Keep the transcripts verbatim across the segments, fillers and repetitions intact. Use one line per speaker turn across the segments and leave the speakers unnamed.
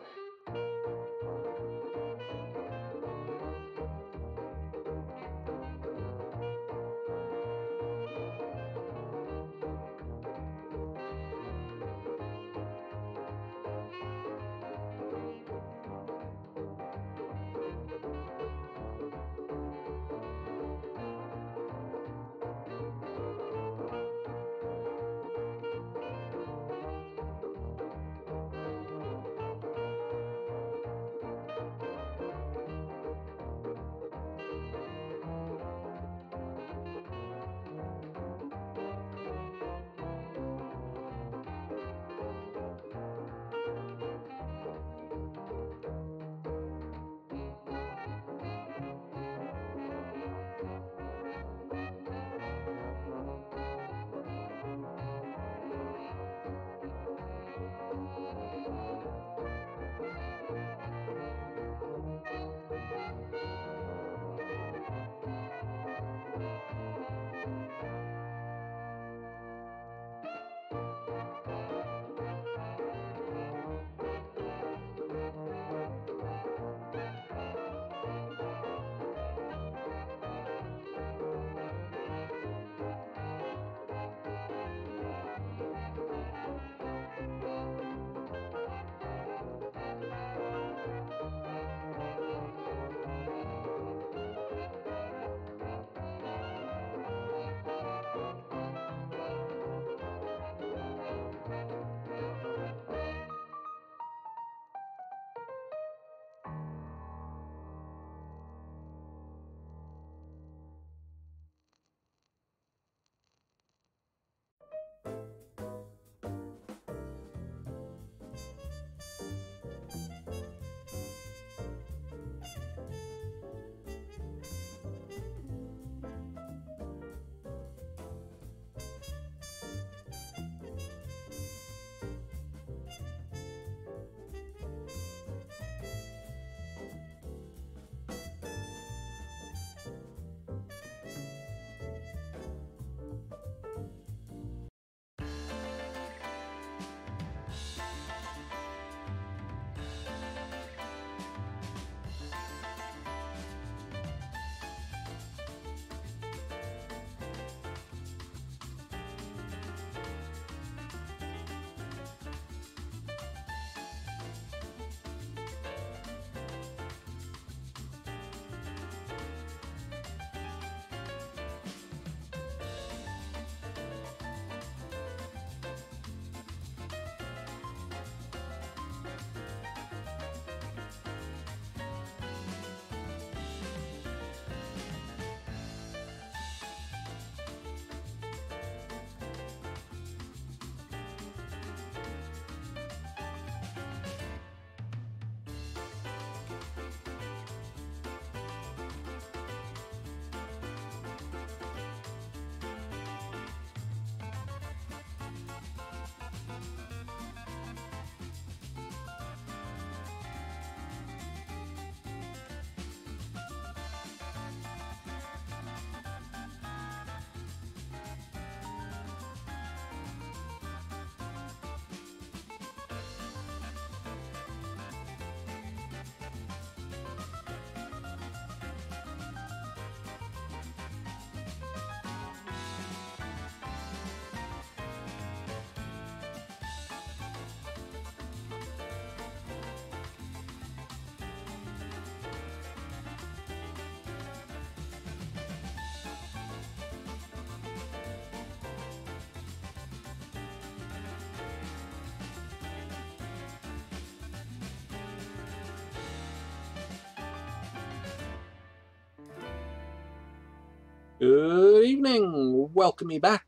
Good evening. Welcome me back.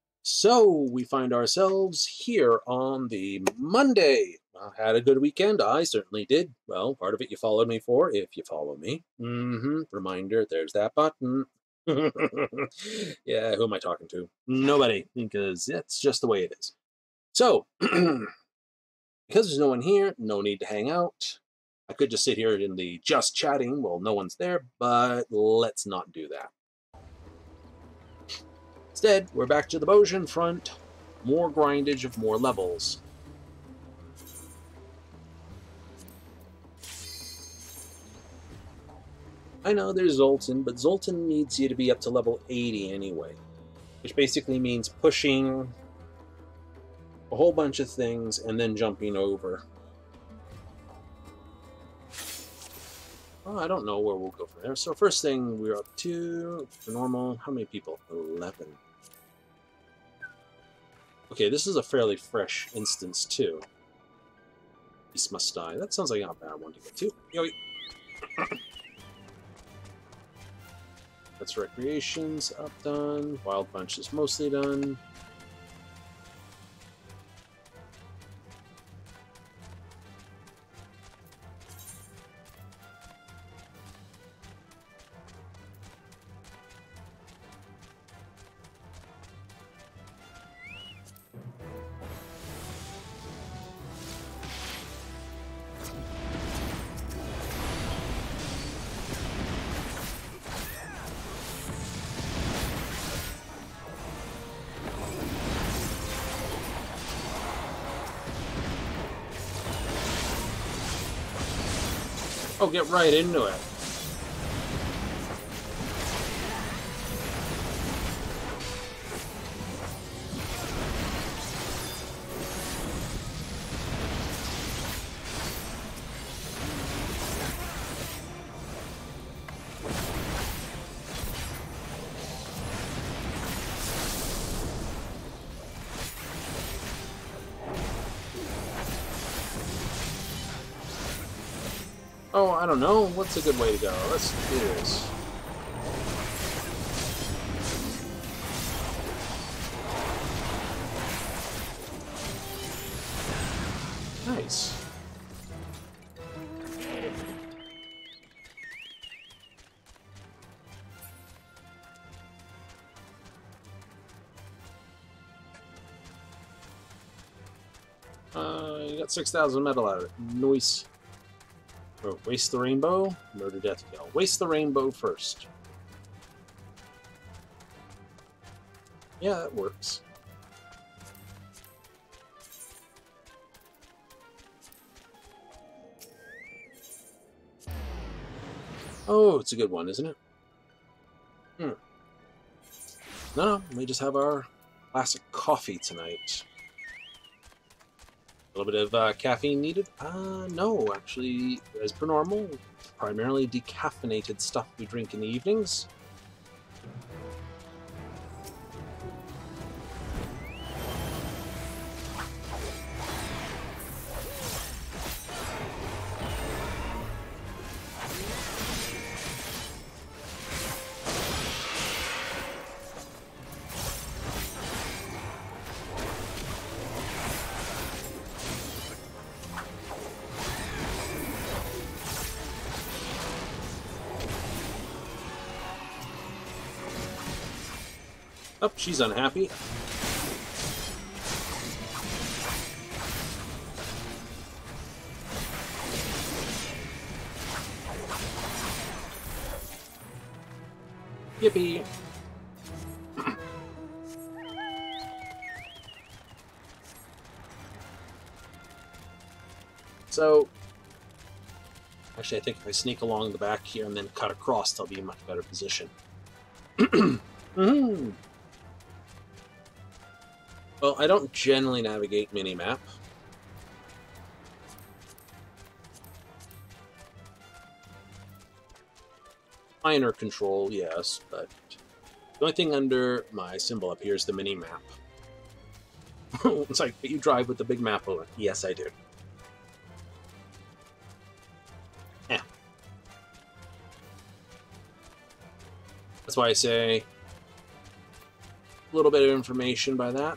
So, we find ourselves here on the Monday. I had a good weekend. I certainly did. Well, part of it you followed me for, if you follow me. Mm-hmm. Reminder, there's that button. Yeah, who am I talking to? Nobody, because that's just the way it is. So, because there's no one here, no need to hang out. I could just sit here in the just chatting while no one's there, but let's not do that. Instead, we're back to the Bojin front. More grindage of more levels. I know there's Zoltan, but Zoltan needs you to be up to level eighty anyway. Which basically means pushing a whole bunch of things and then jumping over. Oh, I don't know where we'll go from there. So first thing, we're up to, for normal, how many people? eleven. Okay, this is a fairly fresh instance, too. Beast must die. That sounds like not a bad one to get to. Yo. That's recreations up done. Wild Punch is mostly done. Oh, get right into it. Oh, I don't know. What's a good way to go? Let's do this. Nice. Uh, you got six thousand metal out of it. Nice. Oh, waste the rainbow, murder, death, kill. Waste the rainbow first. Yeah, that works. Oh, it's a good one, isn't it? Hmm. No, no, we just have our classic coffee tonight. A little bit of uh, caffeine needed? Uh, no, actually, as per normal, primarily decaffeinated stuff we drink in the evenings. Oh, she's unhappy. Yippee! So, actually, I think if I sneak along the back here and then cut across, I'll be in a much better position. mm-hmm. Well, I don't generally navigate minimap. Minor control, yes, but the only thing under my symbol up here is the minimap. It's like, you drive with the big map over. Yes, I do. Yeah. That's why I say a little bit of information by that.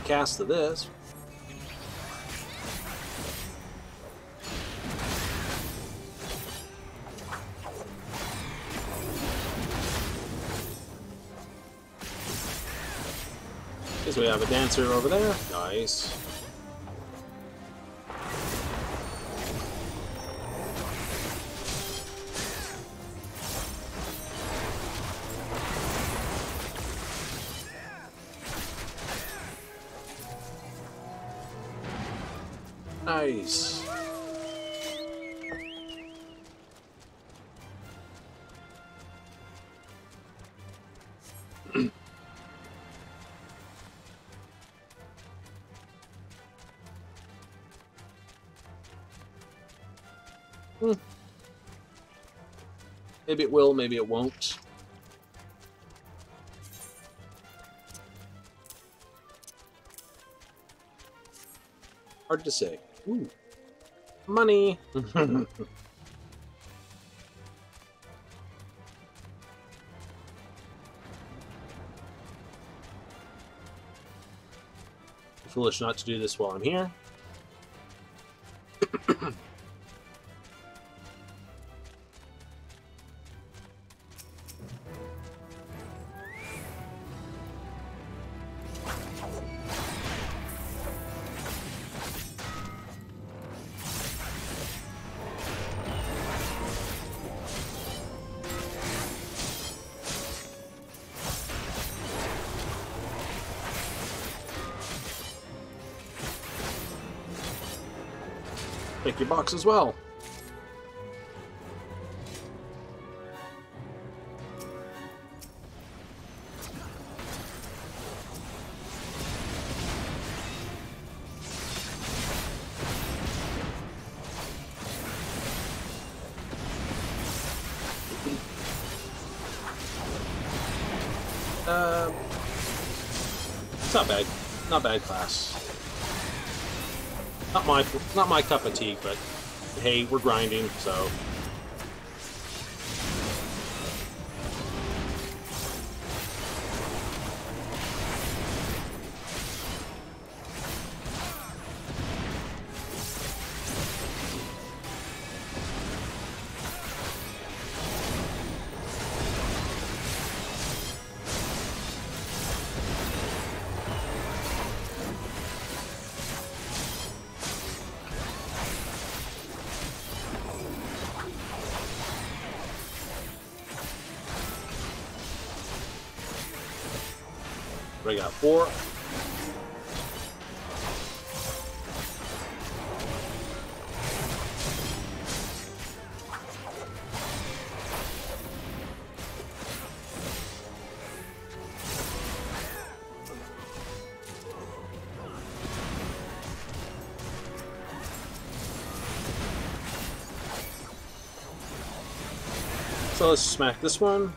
cast of this. Guess we have a dancer over there. Nice. Nice. Hmm. Maybe it will, maybe it won't. Hard to say. Ooh. Money! Foolish not to do this while I'm here. Take your box as well. Uh, it's not bad. Not bad class. Not my not my cup of tea, but hey, we're grinding, so. I got four. So let's smack this one.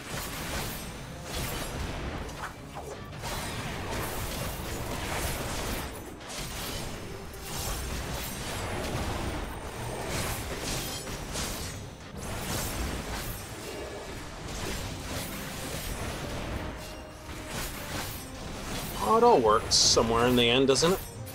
Oh, it all works somewhere in the end, doesn't it?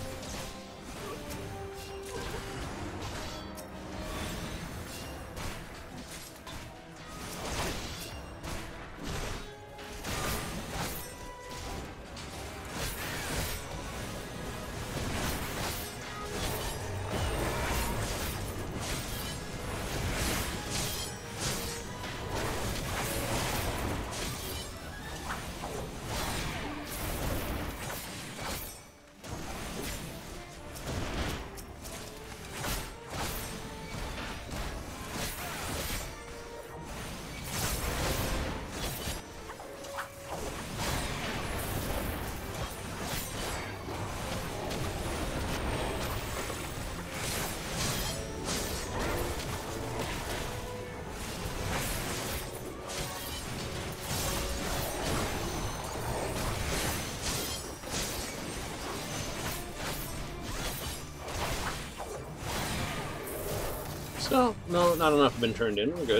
So, no, not enough have been turned in. We're good.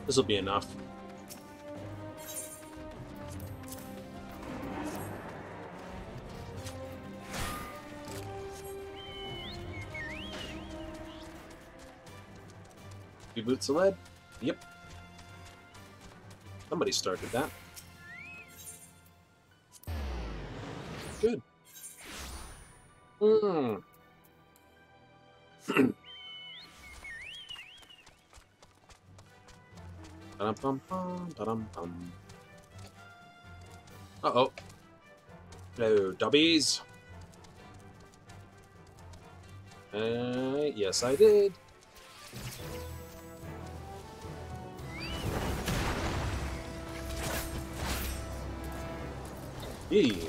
This'll be enough. Few boots of lead? Yep. Somebody started that. Good. Hmm. Ba-dum-bum-bum, ba-dum-bum. Uh-oh. Hello, dubbies. Uh, yes, I did. Eee.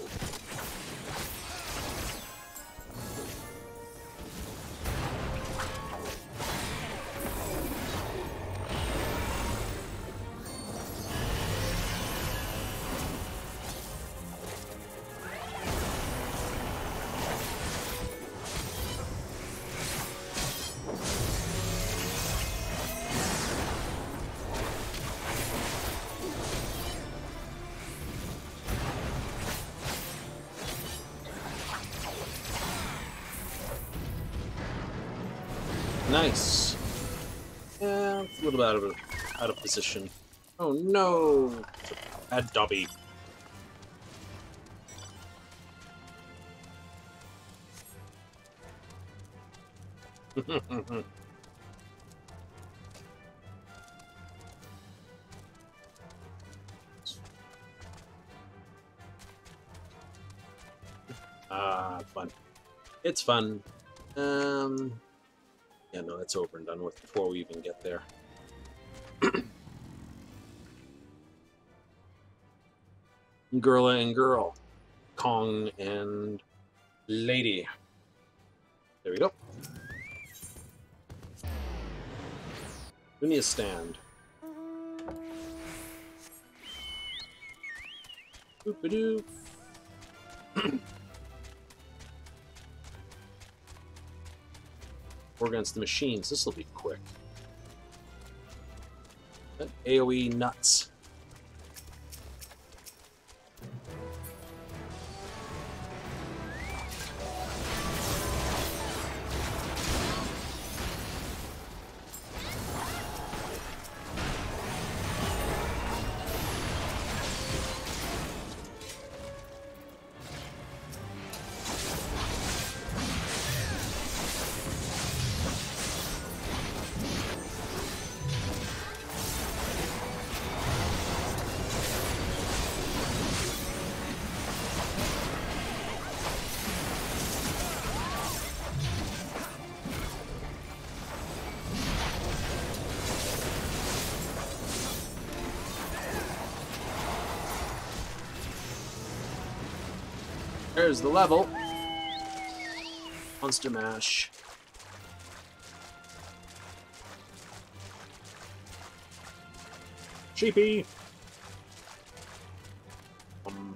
Nice. Yeah, it's a little bit out of out of position. Oh no! Bad Dobby. Ah, fun. It's fun. Um, yeah, no, it's over and done with before we even get there. Girla and girl. Kong and lady. There we go. We need a stand. Boop-a-doo. We're against the machines. This will be quick. AoE nuts. There's the level. Monster Mash. Sheepy. Um.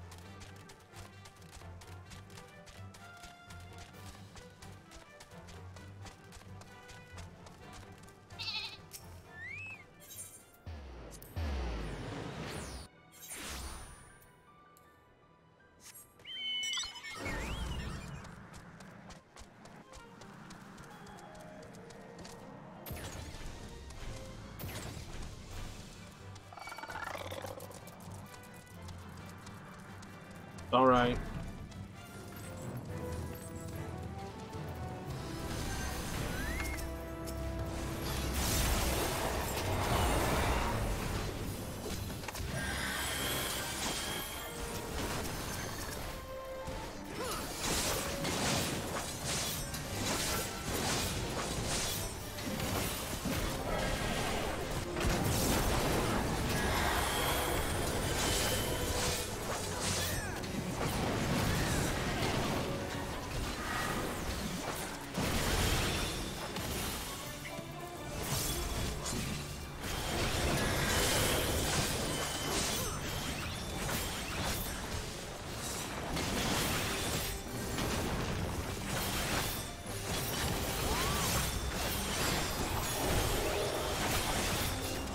All right.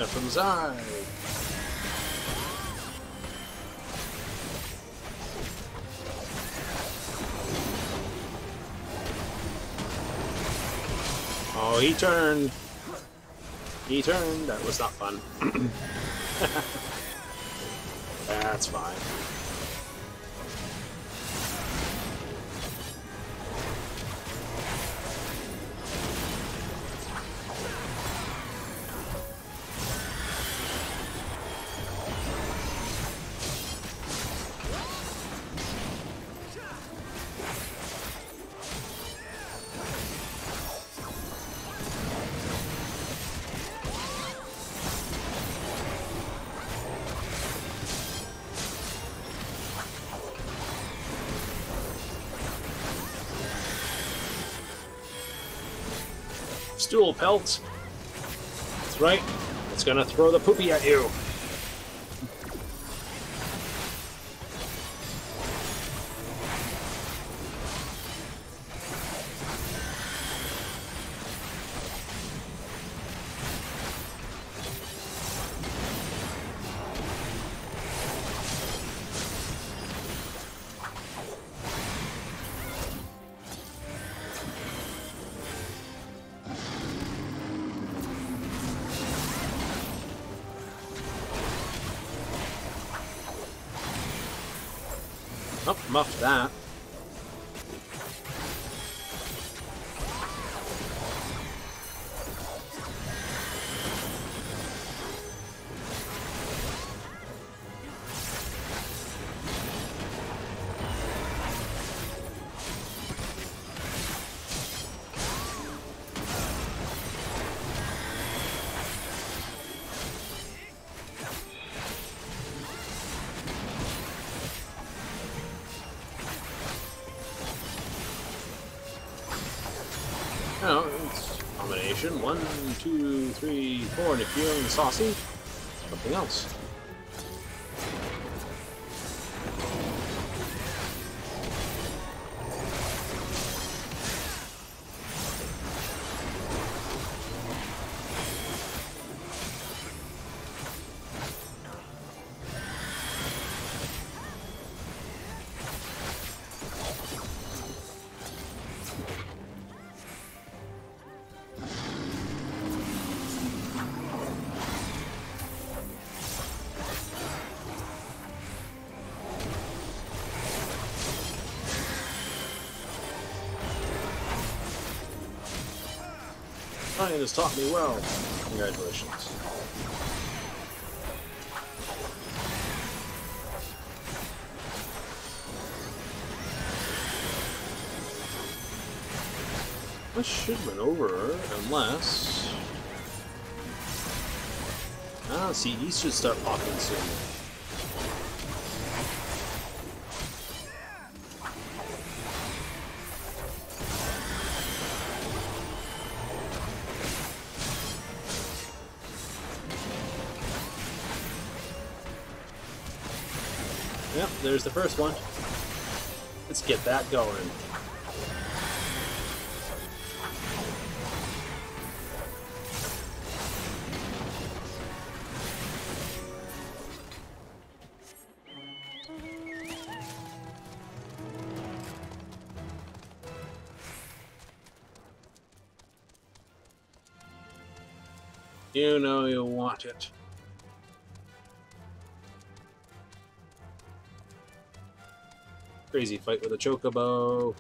And from Zai. Oh, he turned. He turned. That was not fun. That's fine. Stool pelt. That's right. It's gonna throw the poopy at you. Oh, muffed that. Oh, it's a combination. One, two, three, four, and if you're feeling saucy, something else. Ryan has taught me well. Congratulations. This should win over, unless... Ah, see, these should start popping soon. Yep, there's the first one. Let's get that going. You know you want it. Crazy fight with a chocobo.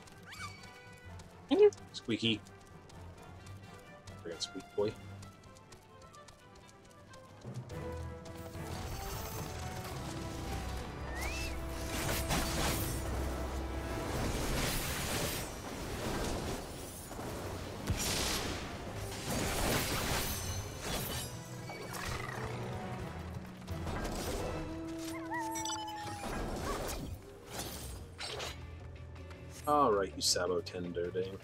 Squeaky. Friggin' squeak boy. Alright, you Sabo Tender thing.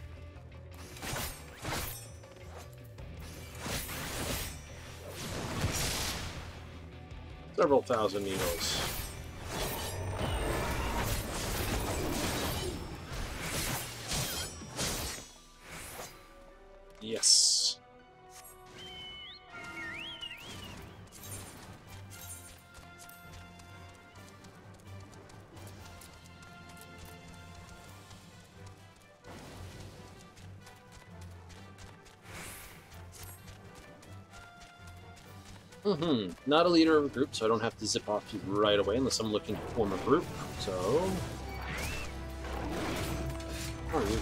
Several thousand needles. Yes. Mm-hmm. Not a leader of a group, so I don't have to zip off right away unless I'm looking to form a group. So... Oh,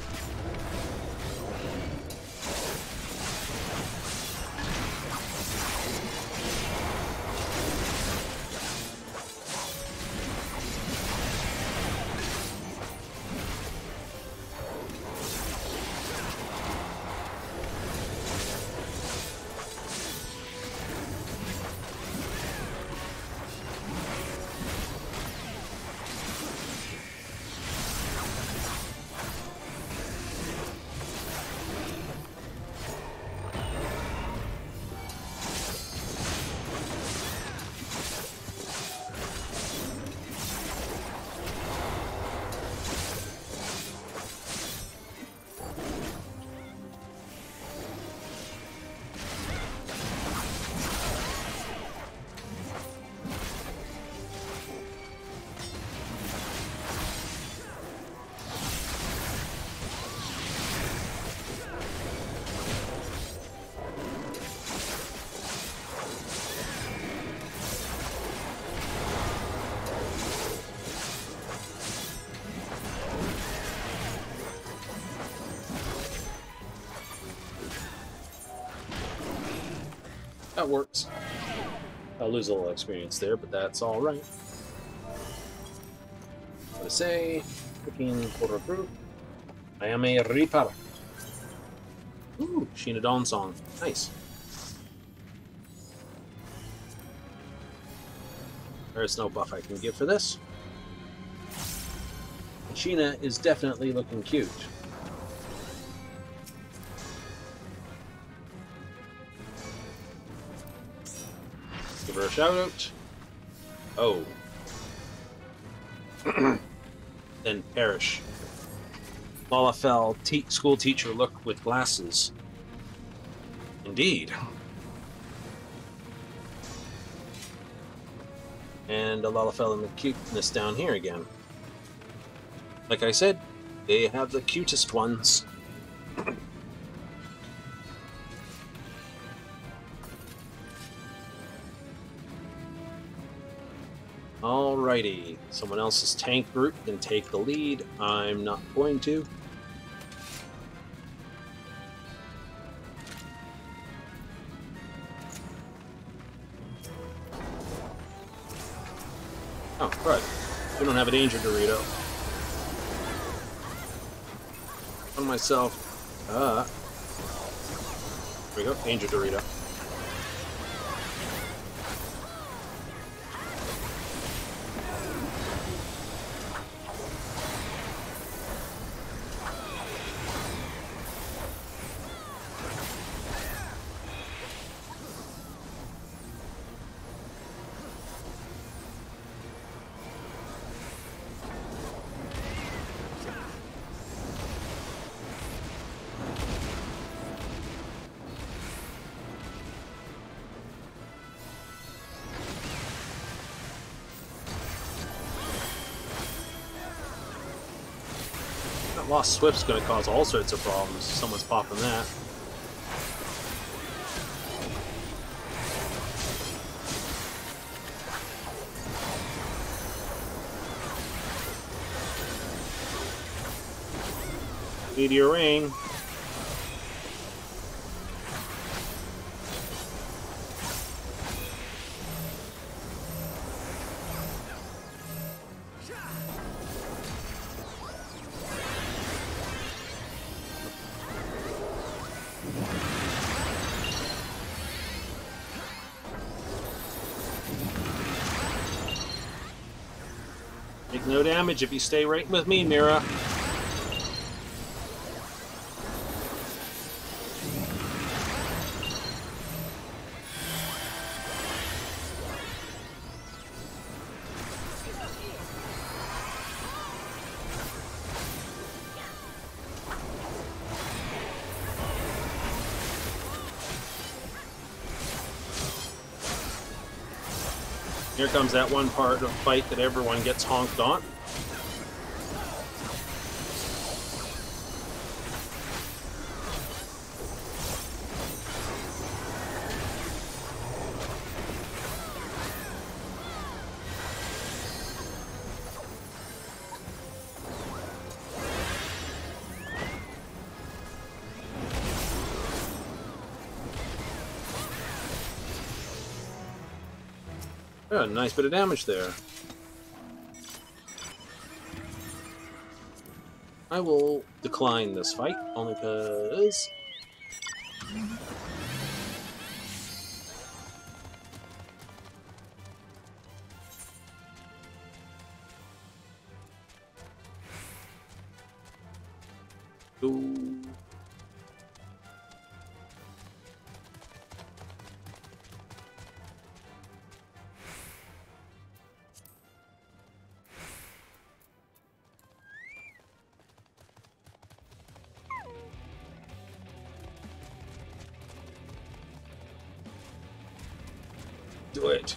that works. I'll lose a little experience there, but that's alright. What to say? Looking for a group. I am a Reaper. Ooh, Sheena Dawn song. Nice. There's no buff I can give for this. And Sheena is definitely looking cute. Give her a shout out. Oh. Then perish. Lalafell, te school teacher look with glasses. Indeed. And a Lalafell and the cuteness down here again. Like I said, they have the cutest ones. Alrighty, someone else's tank group can take the lead. I'm not going to. Oh, right. We don't have a danger Dorito. On myself. Ah. There we go, danger Dorito. Lost Swift's going to cause all sorts of problems. Someone's popping that. Meteor Rain. Take no damage if you stay right with me, Mira. Here comes that one part of the fight that everyone gets honked on. Yeah, nice bit of damage there. I will decline this fight, only because... Ooh. Do it.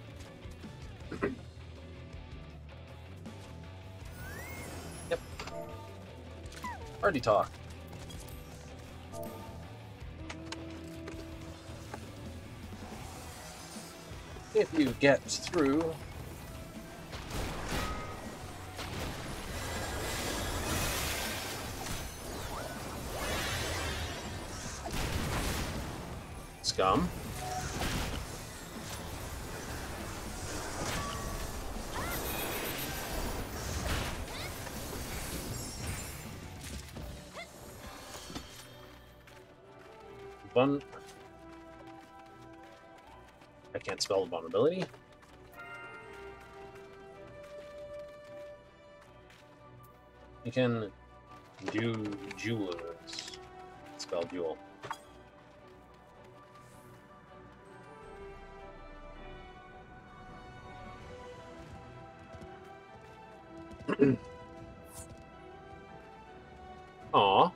Yep. Party talk. If you get through... Scum. Vul... I can't spell vulnerability. You can do jewelers. Spell jewel. Aw.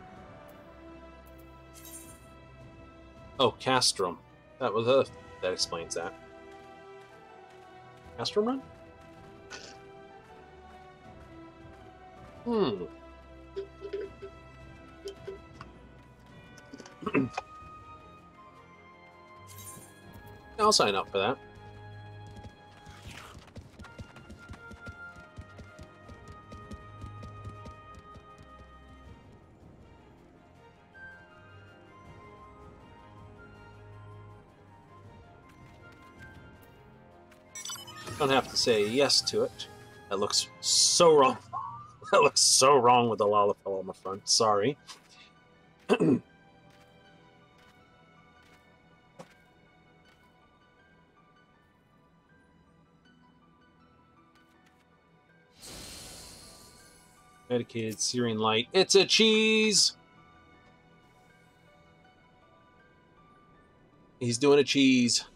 Oh, Castrum. That was a... That explains that. Castrum run? Hmm. I'll sign up for that. Don't have to say yes to it. That looks so wrong. That looks so wrong with the Lalafell on the front. Sorry. Medicated Syrian Light. It's a cheese! He's doing a cheese.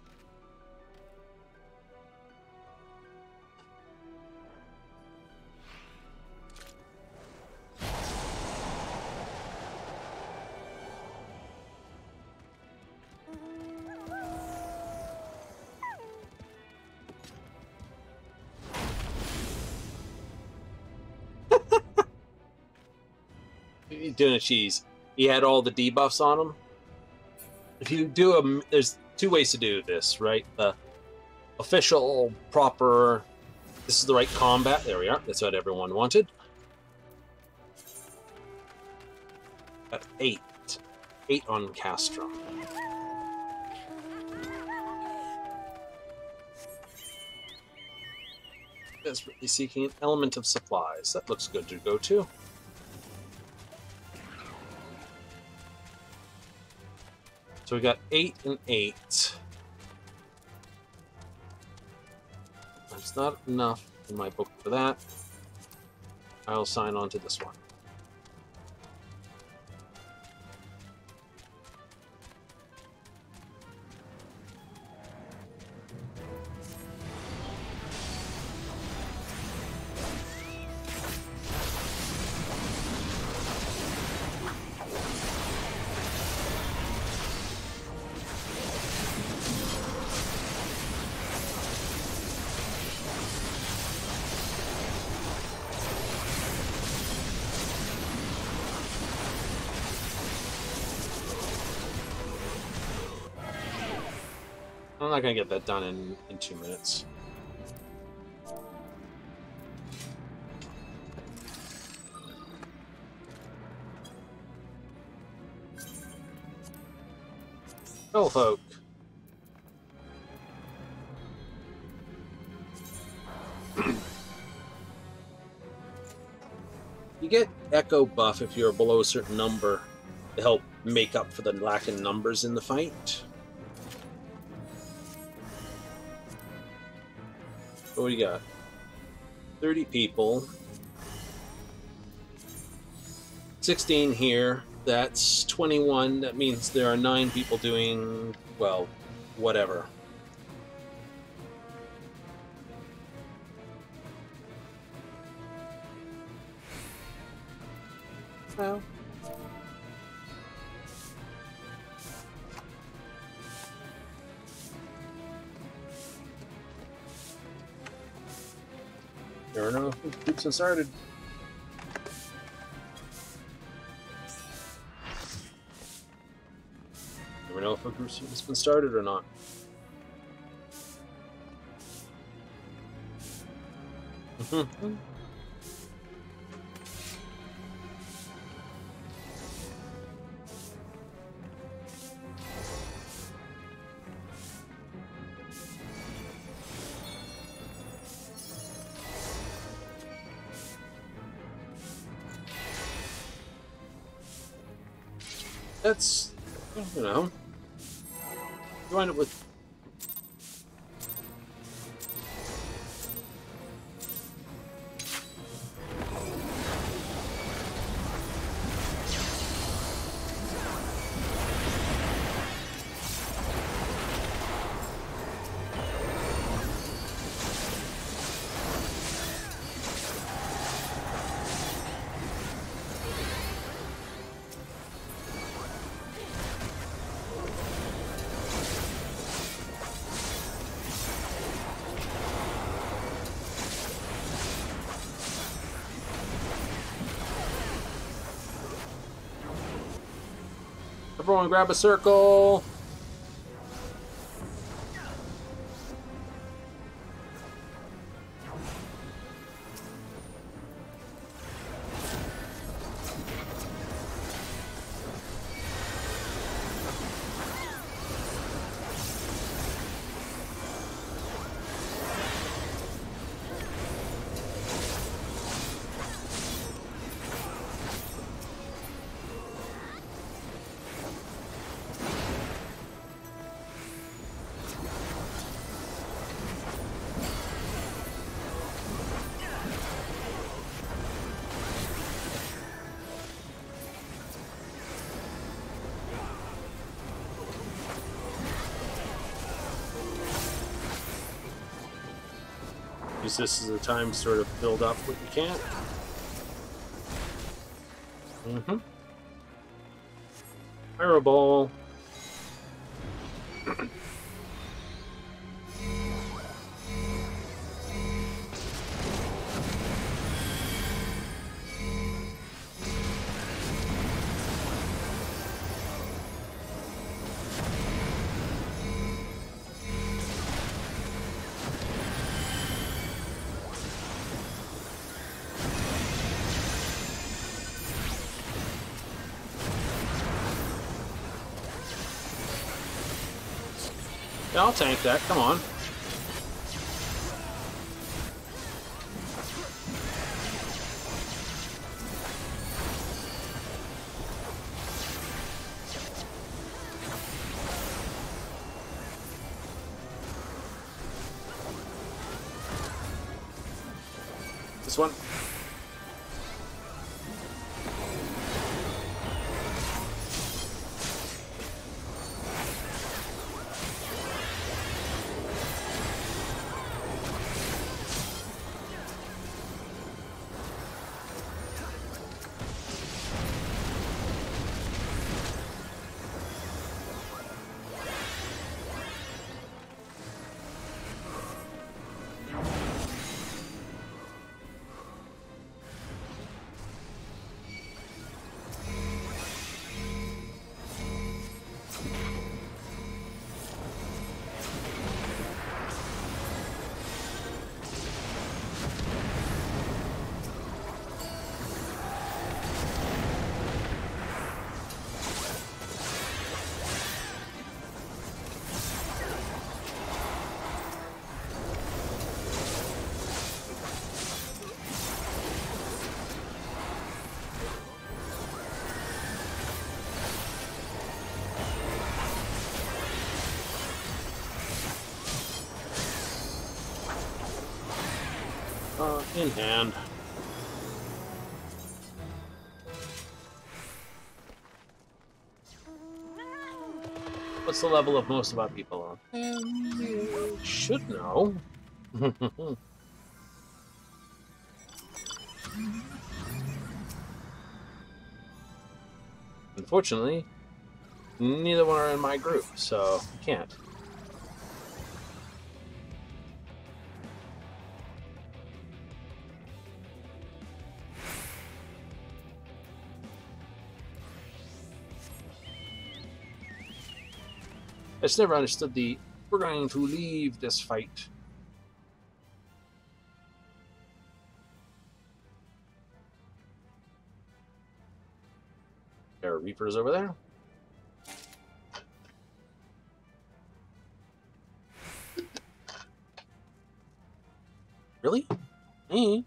He's doing a cheese. He had all the debuffs on him. If you do a... There's two ways to do this, right? The official, proper... This is the right combat. There we are. That's what everyone wanted. At eight. Eight on Castrum. Desperately seeking an element of supplies. That looks good to go to. So we got eight and eight. That's not enough in my book for that. I'll sign on to this one. I'm not gonna get that done in, in two minutes. Folk. echo buff if you're below a certain number to help make up for the lack of numbers in the fight. What do we got? thirty people. sixteen here. That's twenty-one. That means there are nine people doing, well, whatever. Well. There are no groups started. Never know if a group has been started or not. That's, you know, you wind up with everyone grab a circle. Use this as a time to sort of build up what you can. Mm-hmm. Fireball. Yeah, I'll tank that, come on. This one. In hand. What's the level of most of our people on? Um, should know. Unfortunately, neither one are in my group, so can't. I just never understood the we're going to leave this fight. There are Reapers over there. Really? Me?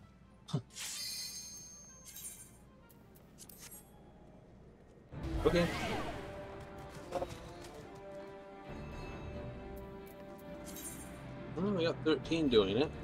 Okay. Well, we got thirteen doing it.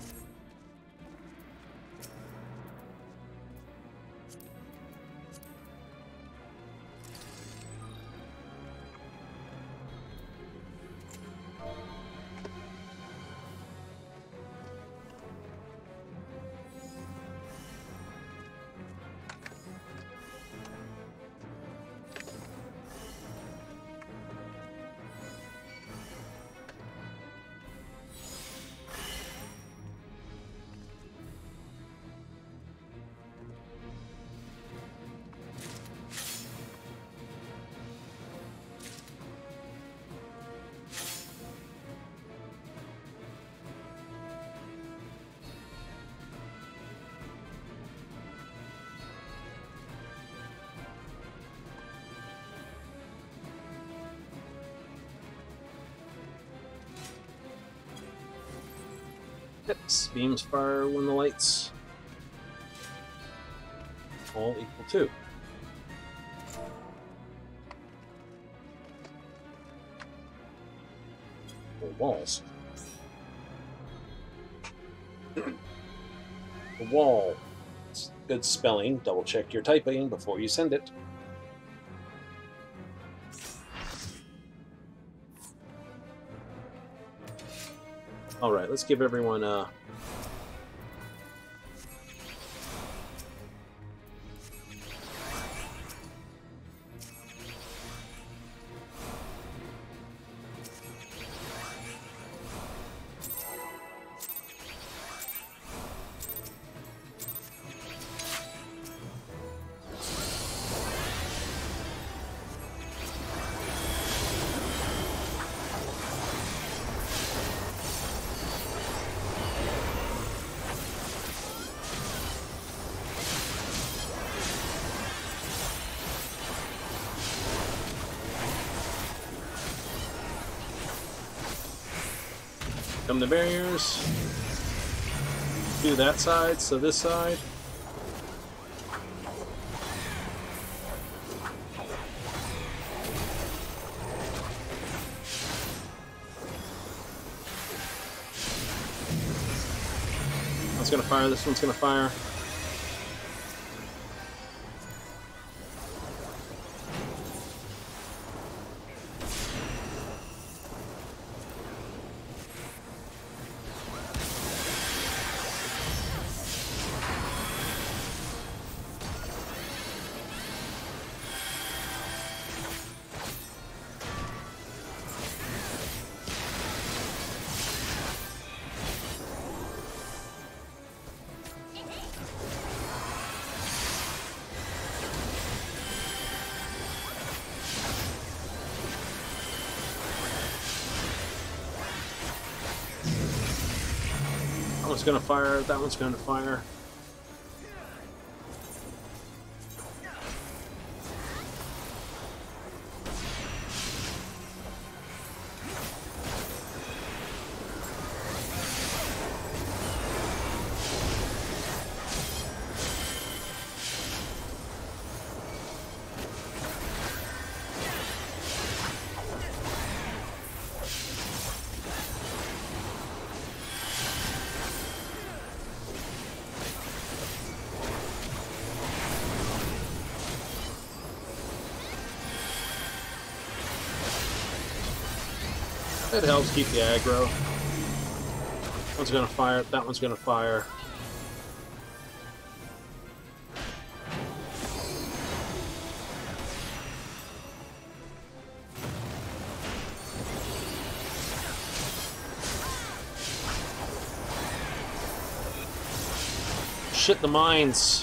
Hits. Beams fire when the lights all equal to. Or walls. The wall. It's good spelling. Double check your typing before you send it. All right, let's give everyone a. Come the barriers. Do that side, so this side. One's gonna fire, this one's gonna fire. That one's gonna fire, that one's gonna fire. That helps keep the aggro. One's gonna fire, that one's gonna fire. Shit, the mines.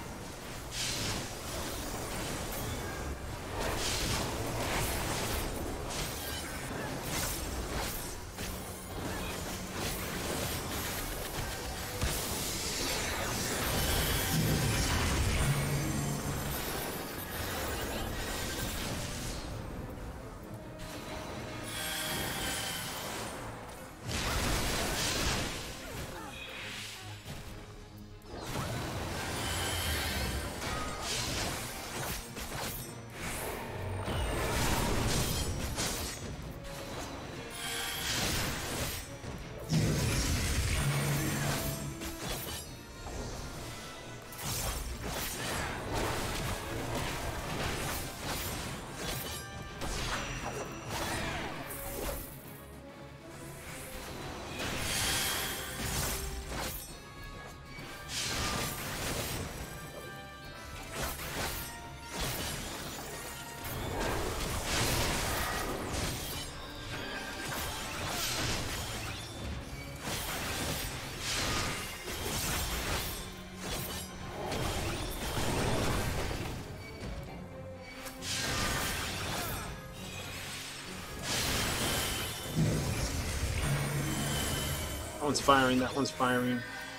That one's firing, that one's firing.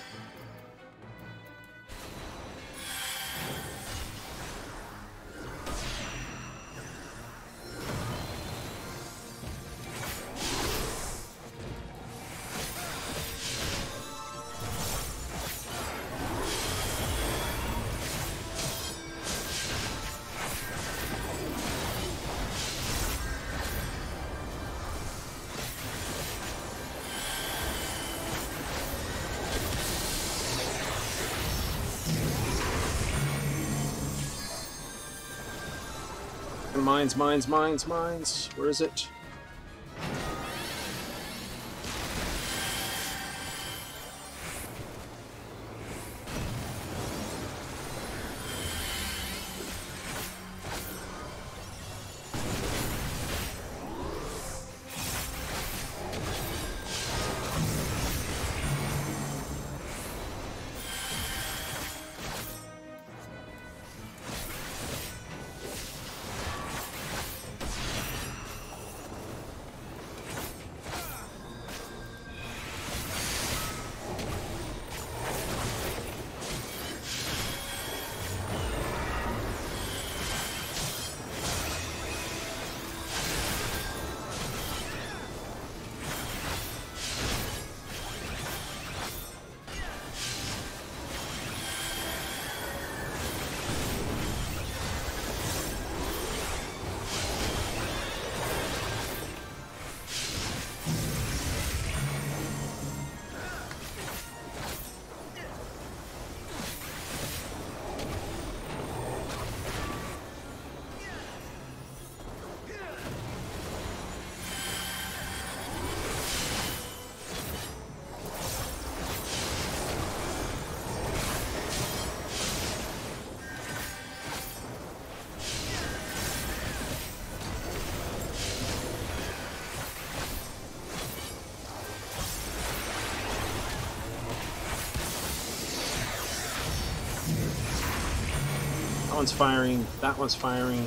Mines, mines, mines, mines. Where is it? That one's firing. That one's firing.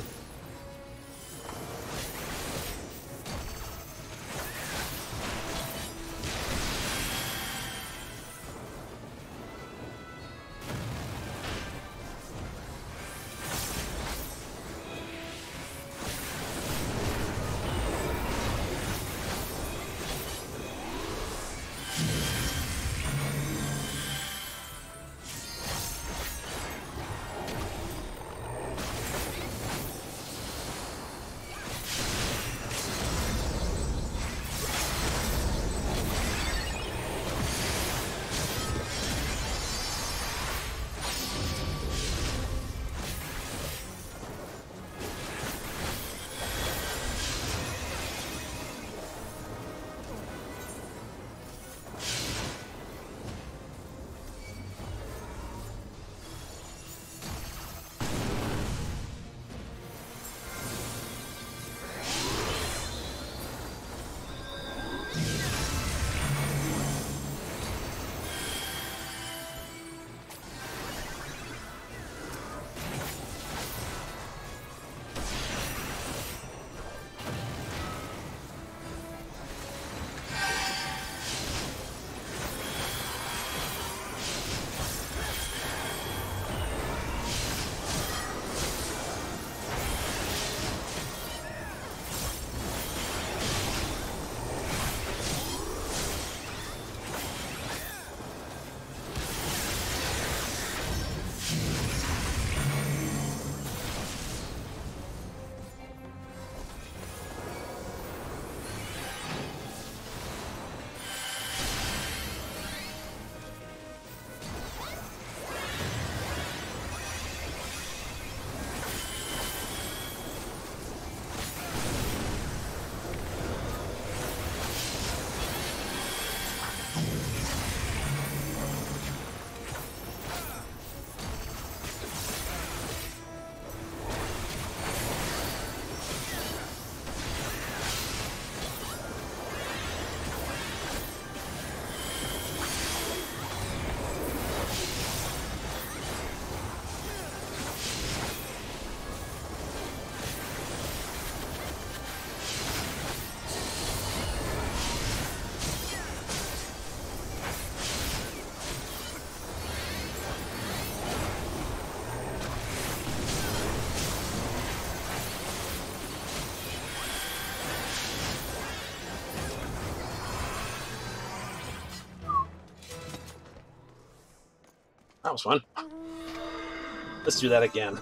That was fun. Let's do that again.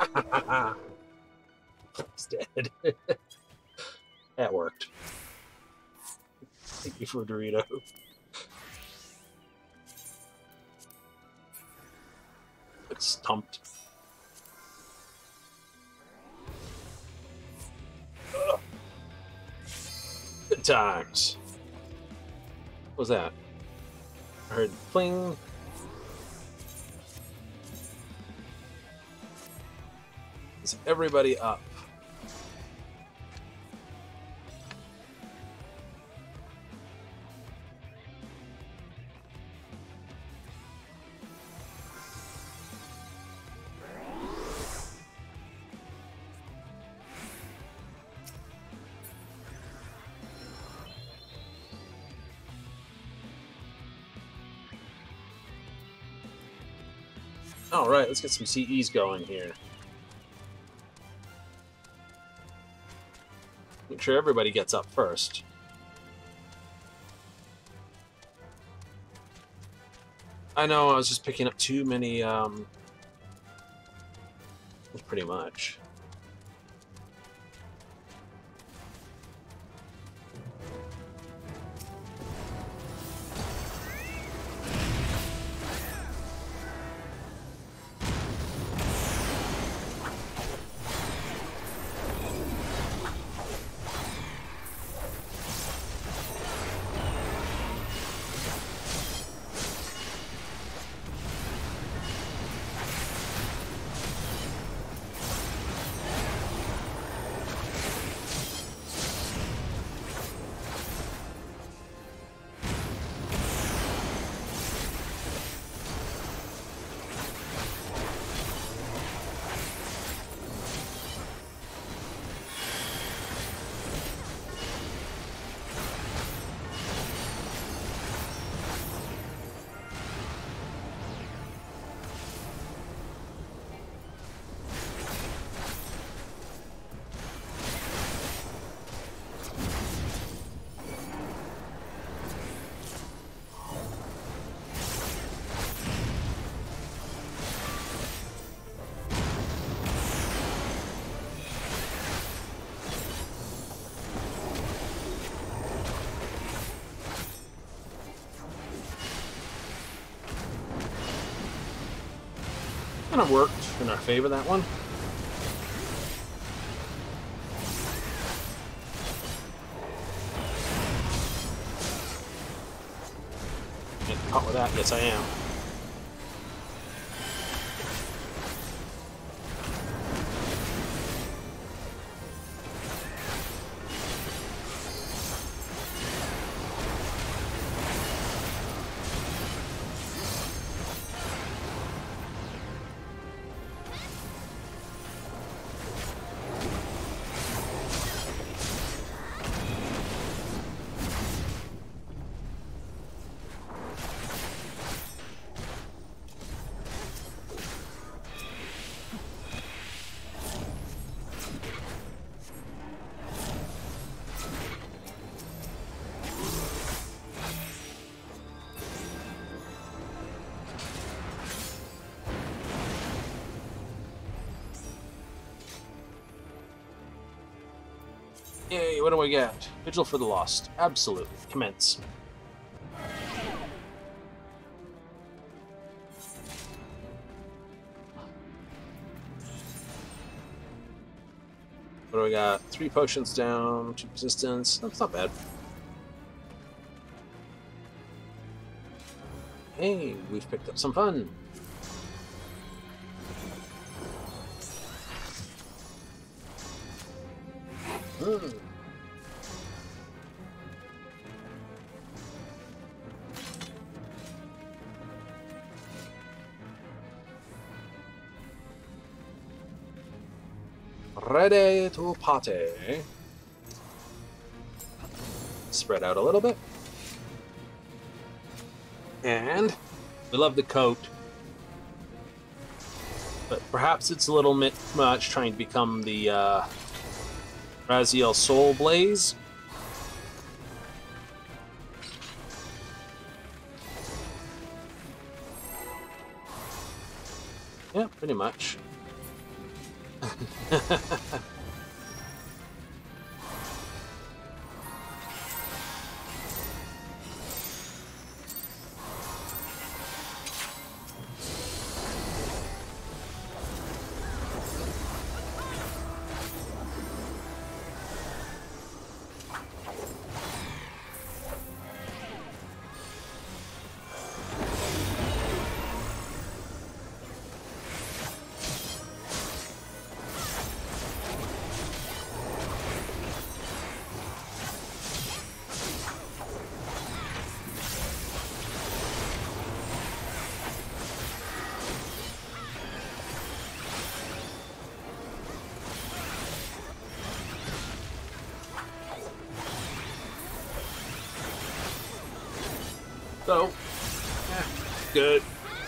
He's dead. That worked. Thank you for Dorito. It's stumped. Ugh. Good times. What was that? I heard pling. Is everybody up? All right, let's get some C Es going here. Make sure everybody gets up first. I know, I was just picking up too many, um... pretty much. Kind of worked in our favor, that one. Getting caught with that? Yes, I am. Yay, what do we get? Vigil for the Lost. Absolutely. Commence. What do we got? Three potions down, two resistance. That's not bad. Hey, we've picked up some fun. Hmm. Ready to party. Spread out a little bit. And we love the coat. But perhaps it's a little bit much trying to become the uh, Raziel Soul Blaze. Yeah, pretty much. So, yeah, good.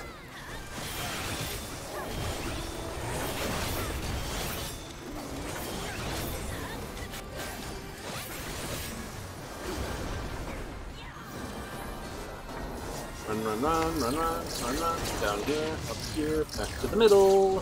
Run, run, run, run, run, run, run. Down here, up here, back to the middle.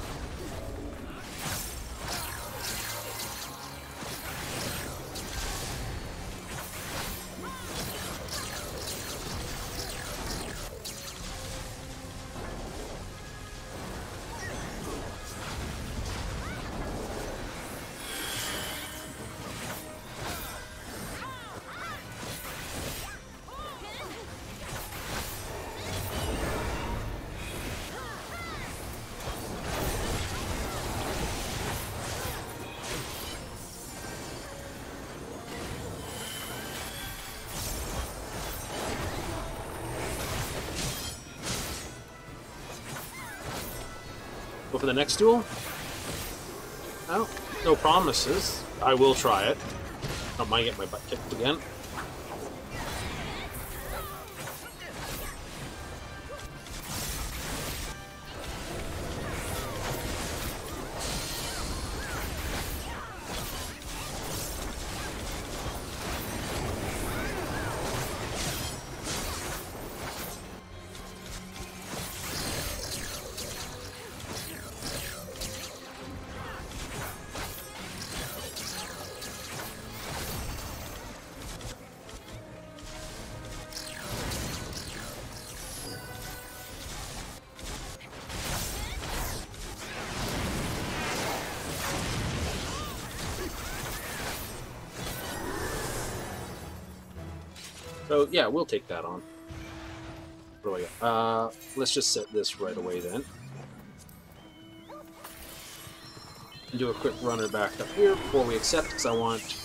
Go for the next duel? No, no promises. I will try it. I might get my butt kicked again. So yeah, we'll take that on. What do I got? Uh, let's just set this right away then. And do a quick runner back up here before we accept, because I want...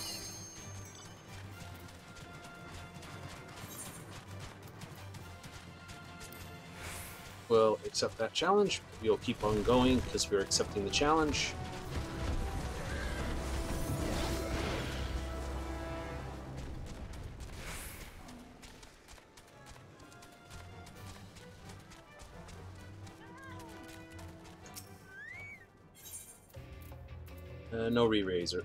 We'll accept that challenge. We'll keep on going because we're accepting the challenge. Uh, no re-raiser.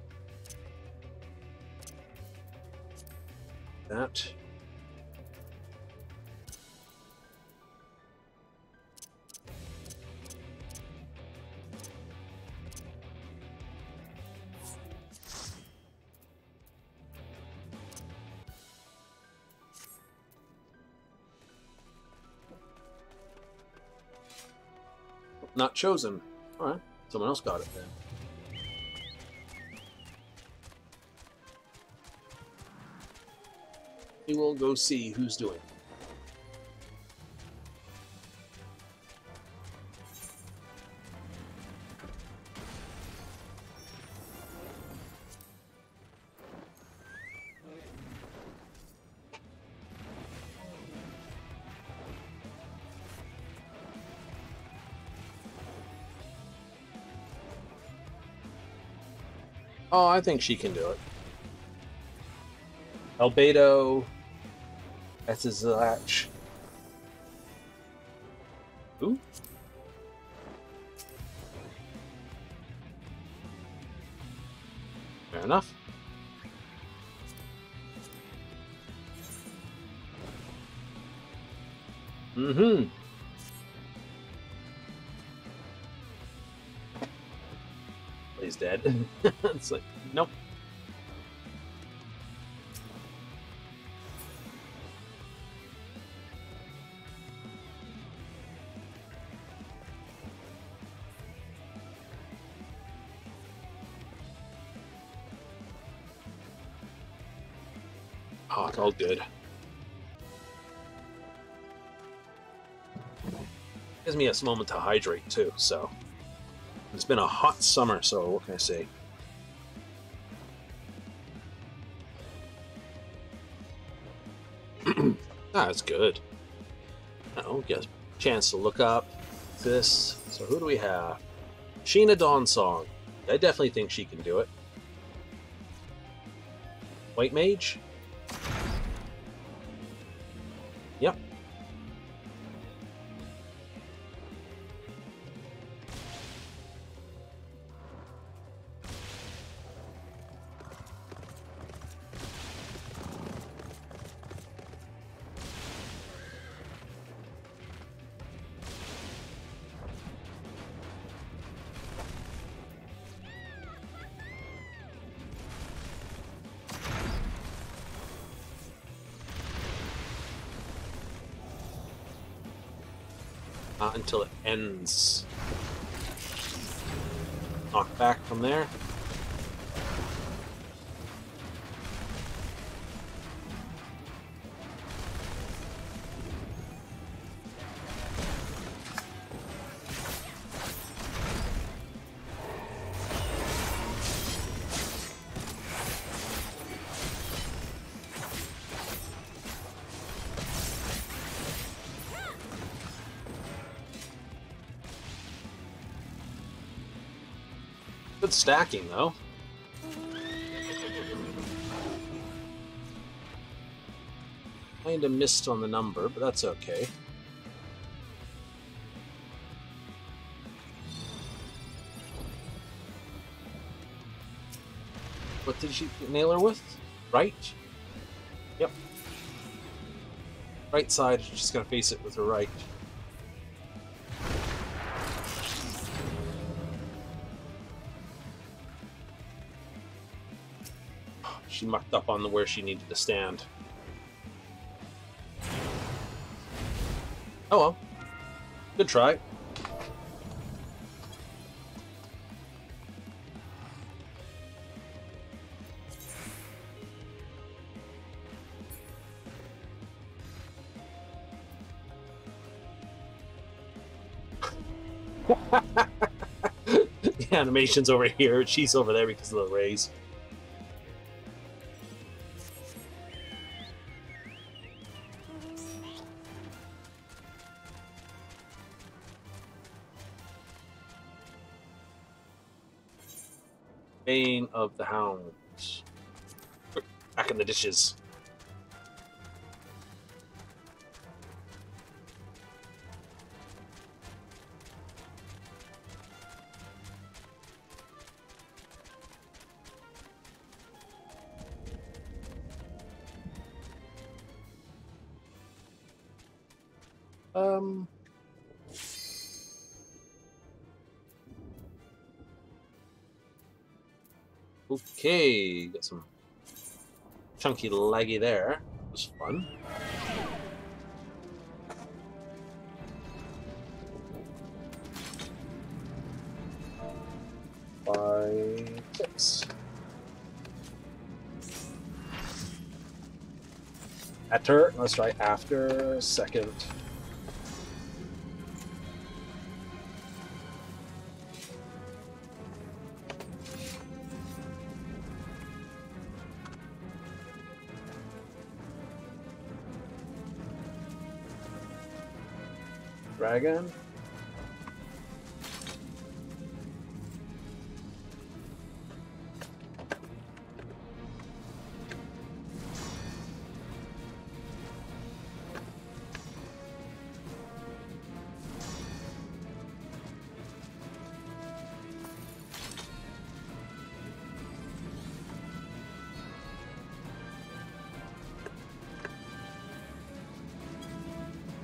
That. Not chosen. Alright, someone else got it then. We will go see who's doing it. Oh, I think she can do it. Albedo. That's his latch. Ooh. Fair enough. Mm-hmm. is dead. It's like, nope. Oh, it's all good. Gives me a moment to hydrate too, so. It's been a hot summer, so what can I say? That's good. Oh, get a chance to look up this. So who do we have? Sheena Dawnsong. I definitely think she can do it. White Mage? Yep. Uh, until it ends. Knock back from there. Good stacking, though. Kinda missed on the number, but that's okay. What did she nail her with? Right? Yep. Right side, she's gonna face it with her right. She mucked up on the where she needed to stand. Oh well. Good try. The animation's over here, she's over there because of the rays. Bane of the Hounds. Back in the dishes. Um... Okay, got some chunky leggy there. It was fun. Five, six. At turret, let's try after second. Dragon.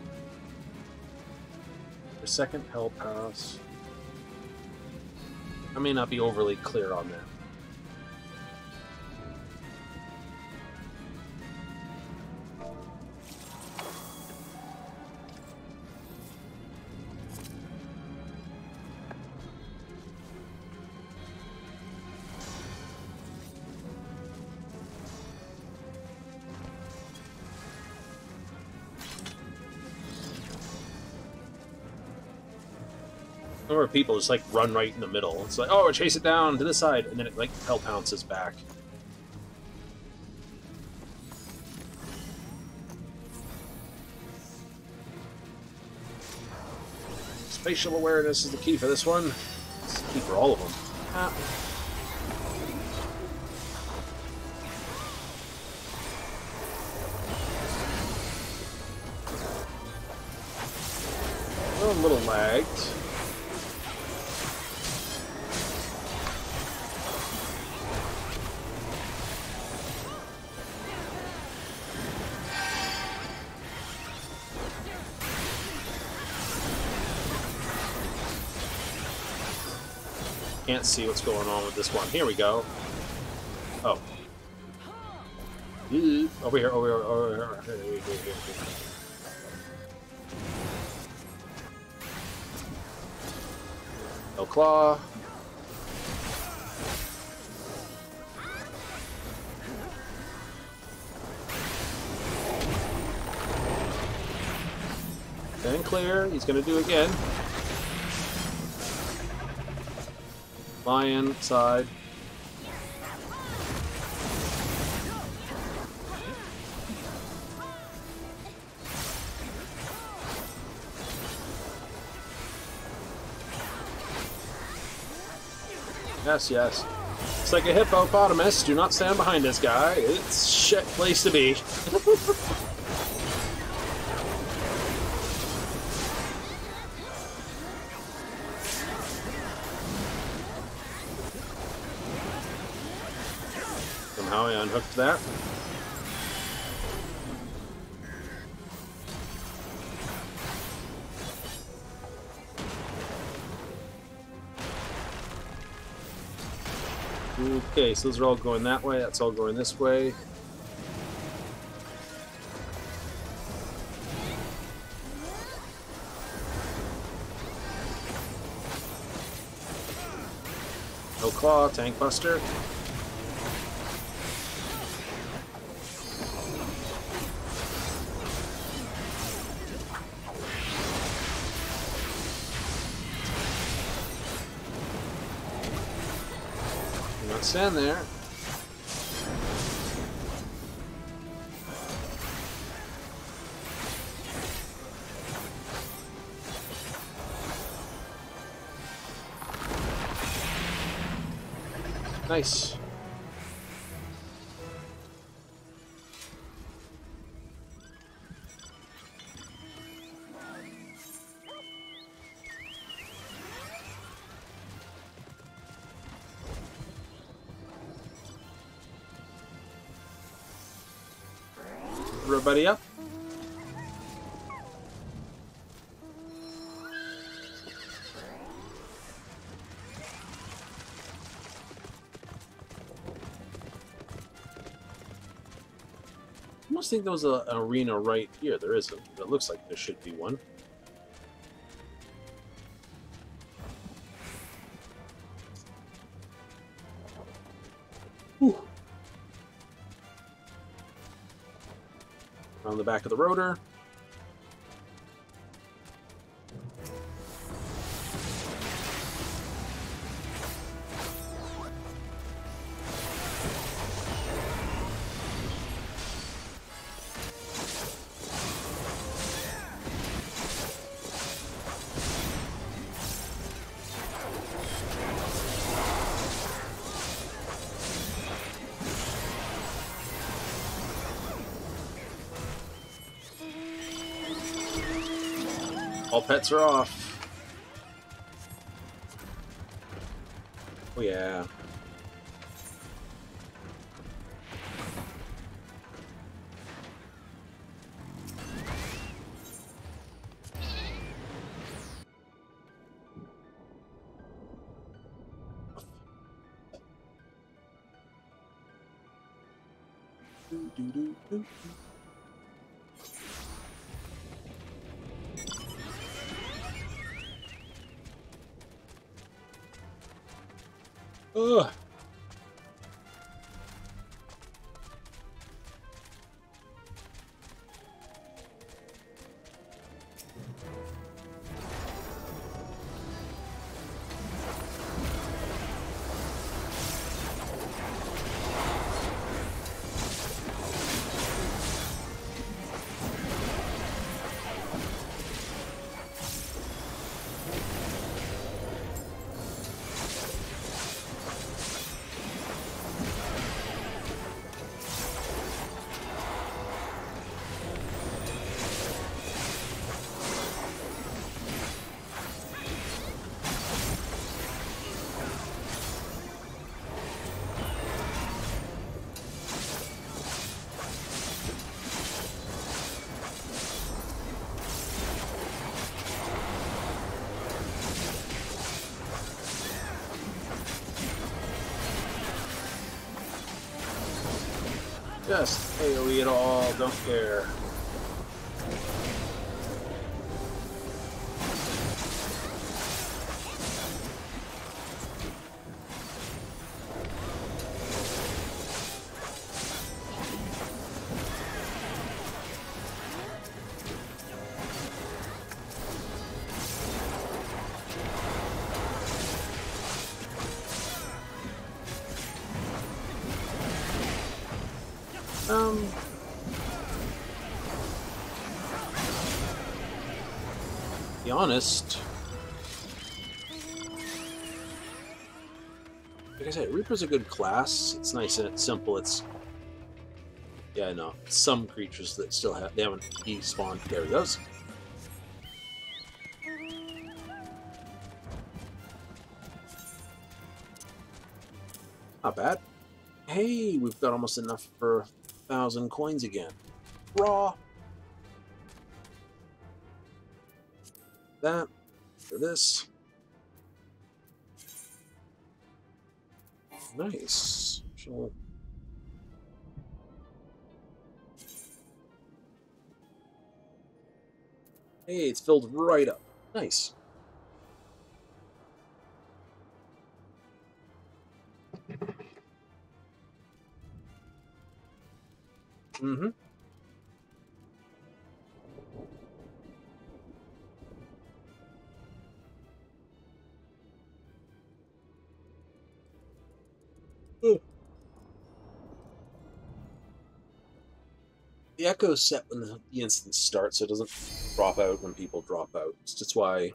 Second hell pass. I may not be overly clear on that. Or people just like run right in the middle. It's like, oh, chase it down to this side, and then it like hell pounces back. Spatial awareness is the key for this one. It's the key for all of them. Ah. Oh, a little lagged. Can't see what's going on with this one. Here we go. Oh. Ooh. Over here, over here, over here. Over here, over here. No claw. Then clear. He's going to do it again. Lion, side. Yes, yes. It's like a hippopotamus. Do not stand behind this guy. It's a shit place to be. Somehow I unhooked that. Okay, so those are all going that way, that's all going this way. No claw, tank buster. Stand there. Nice. Everybody up. I must think there was a, an arena right here. There isn't. It looks like there should be one. Whew. Around the back of the rotor. All pets are off. Oh yeah. Do, do, do, do. Ugh. Just AoE it all, don't care. Um, to be honest, like I said, Reaper's a good class. It's nice and it's simple. It's yeah, no, some creatures that still have they haven't despawned. There he goes. Not bad. Hey, we've got almost enough for a thousand coins again. Raw. That for this. Nice. Shall... Hey, it's filled right up. Nice. Mm-hmm. Ooh. The echo's set when the instance starts, so it doesn't drop out when people drop out. It's just why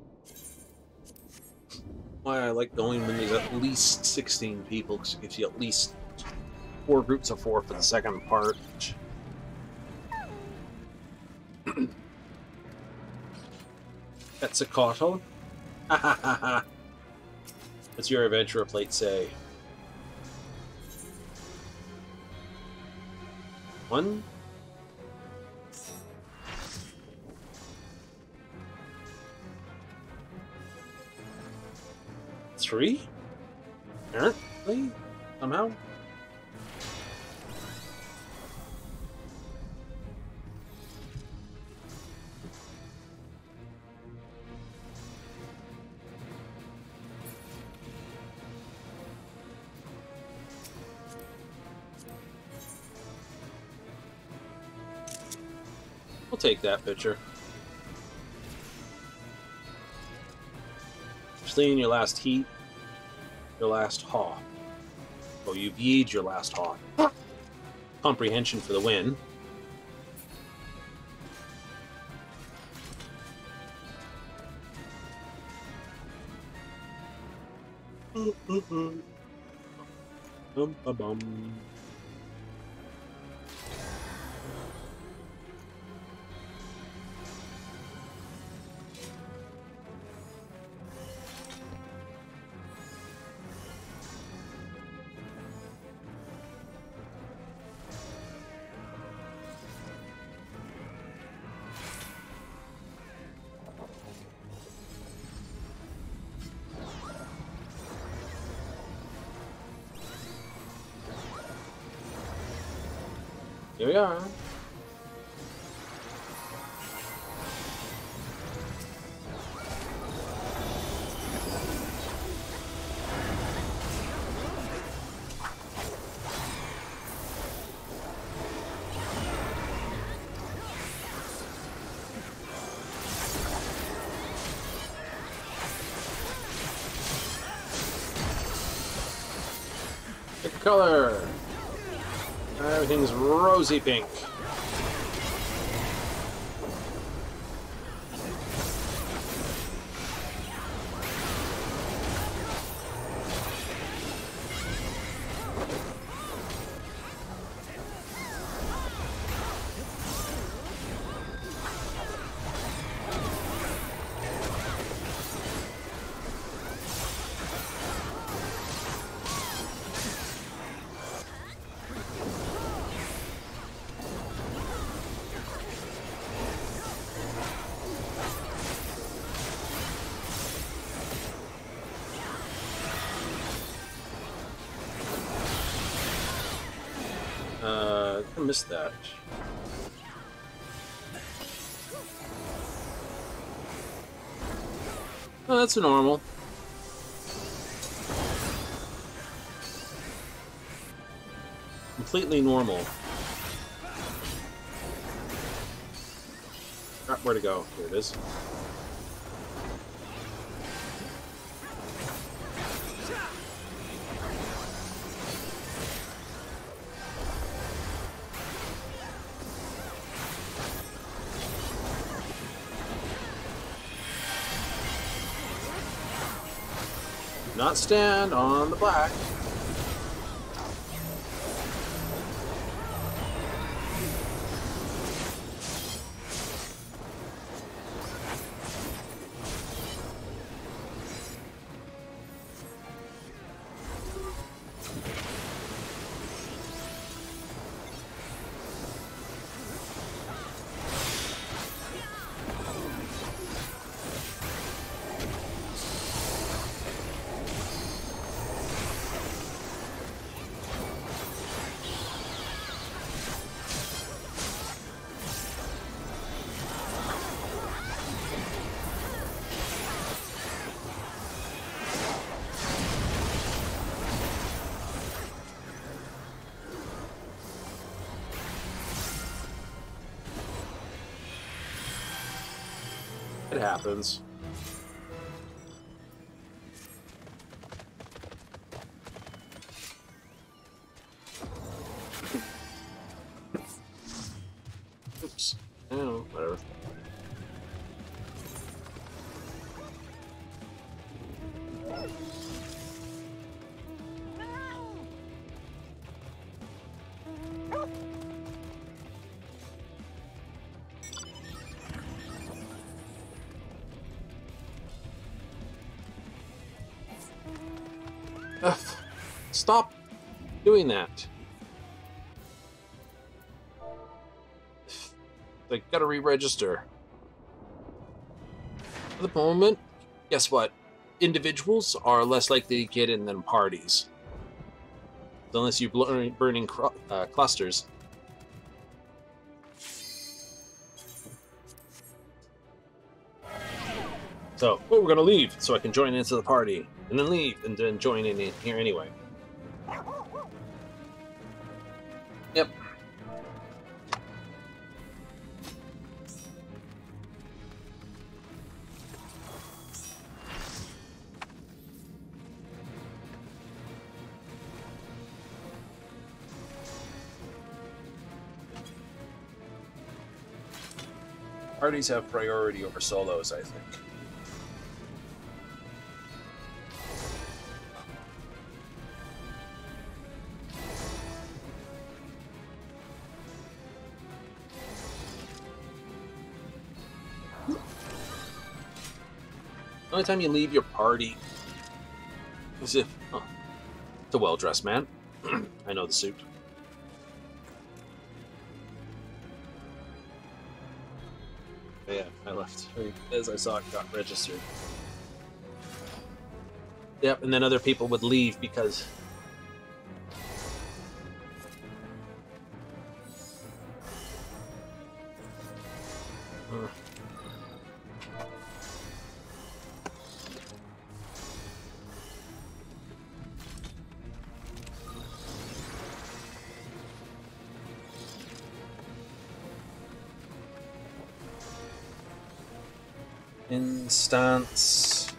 why I like going when there's at least sixteen people, because it gives you at least four groups of four for the second part. Quetzalcoatl? Ha ha ha ha! What's your adventurer plate say? One? Three? Apparently? Somehow? I'll take that picture. Especially in your last heat, your last haw. Oh, you've yeed your last haw. Comprehension for the win. Bum, ba, bum. Here we are. Pick a color. Everything's rosy pink. Uh, I missed that. Oh, that's normal. Completely normal. Crap, where to go? Here it is. Not stand on the black. It happens. Oops. Oh, whatever. Ugh. Stop doing that. I gotta re-register. For the moment, guess what? Individuals are less likely to get in than parties. Unless you burn burning uh, clusters. So, oh, we're gonna leave so I can join into the party. And then leave, and then join in here anyway. Yep. Parties have priority over solos, I think. The only time you leave your party is if... Oh, it's a well-dressed man. I know the suit. Yeah, I left as I saw it got registered. Yep, and then other people would leave because Instance.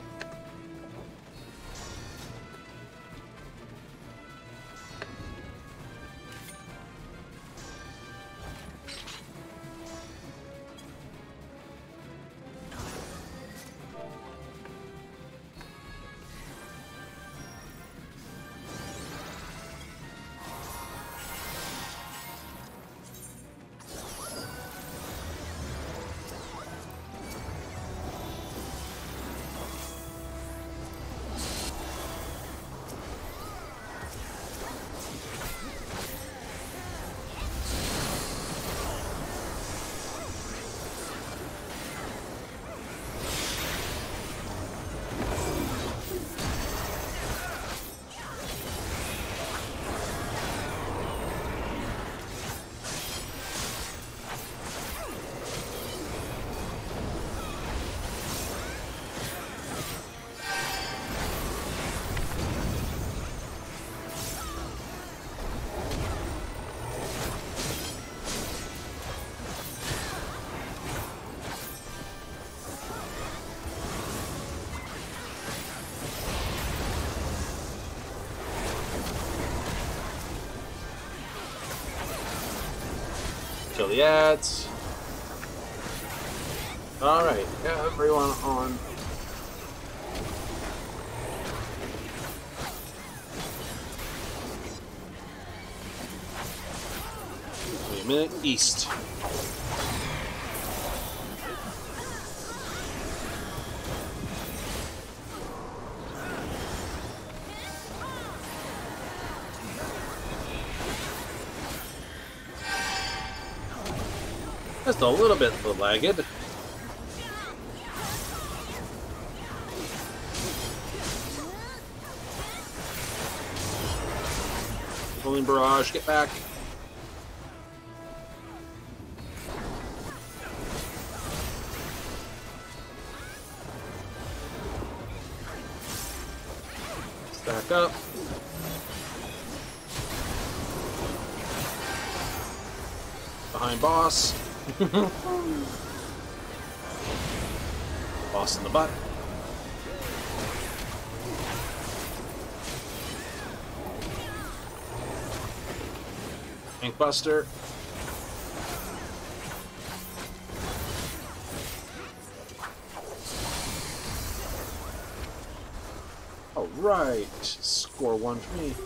Kill the ads. Alright, everyone on. Wait a minute, east. Just a little bit lagged. Pulling barrage, get back. Stack up. Behind boss. Boss in the butt. Inkbuster. All right, score one for me.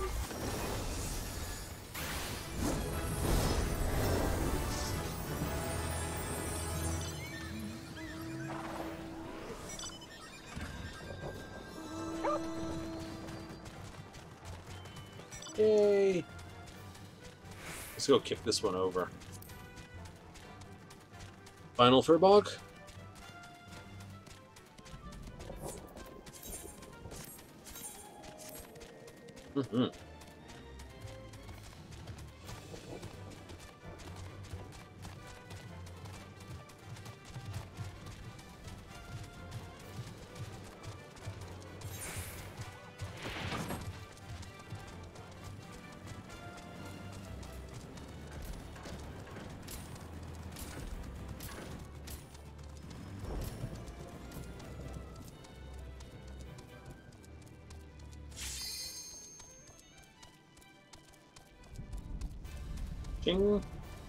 Yay! Let's go kick this one over. Final Furbog? Mm-hmm. Ching.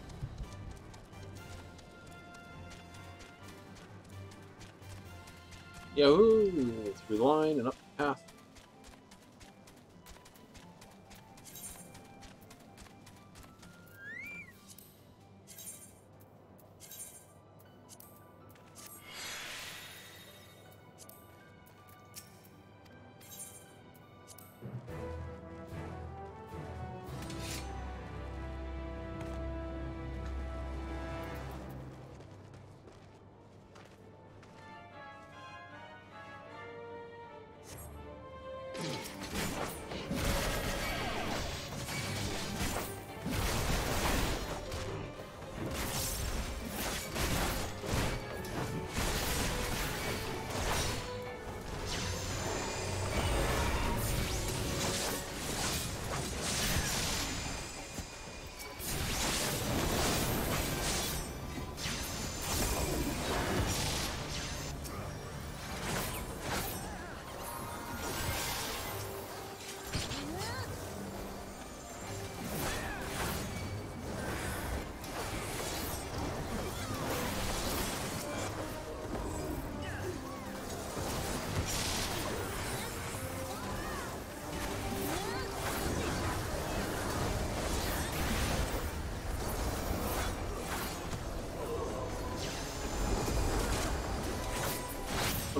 Yahoo! Through the line and up the path.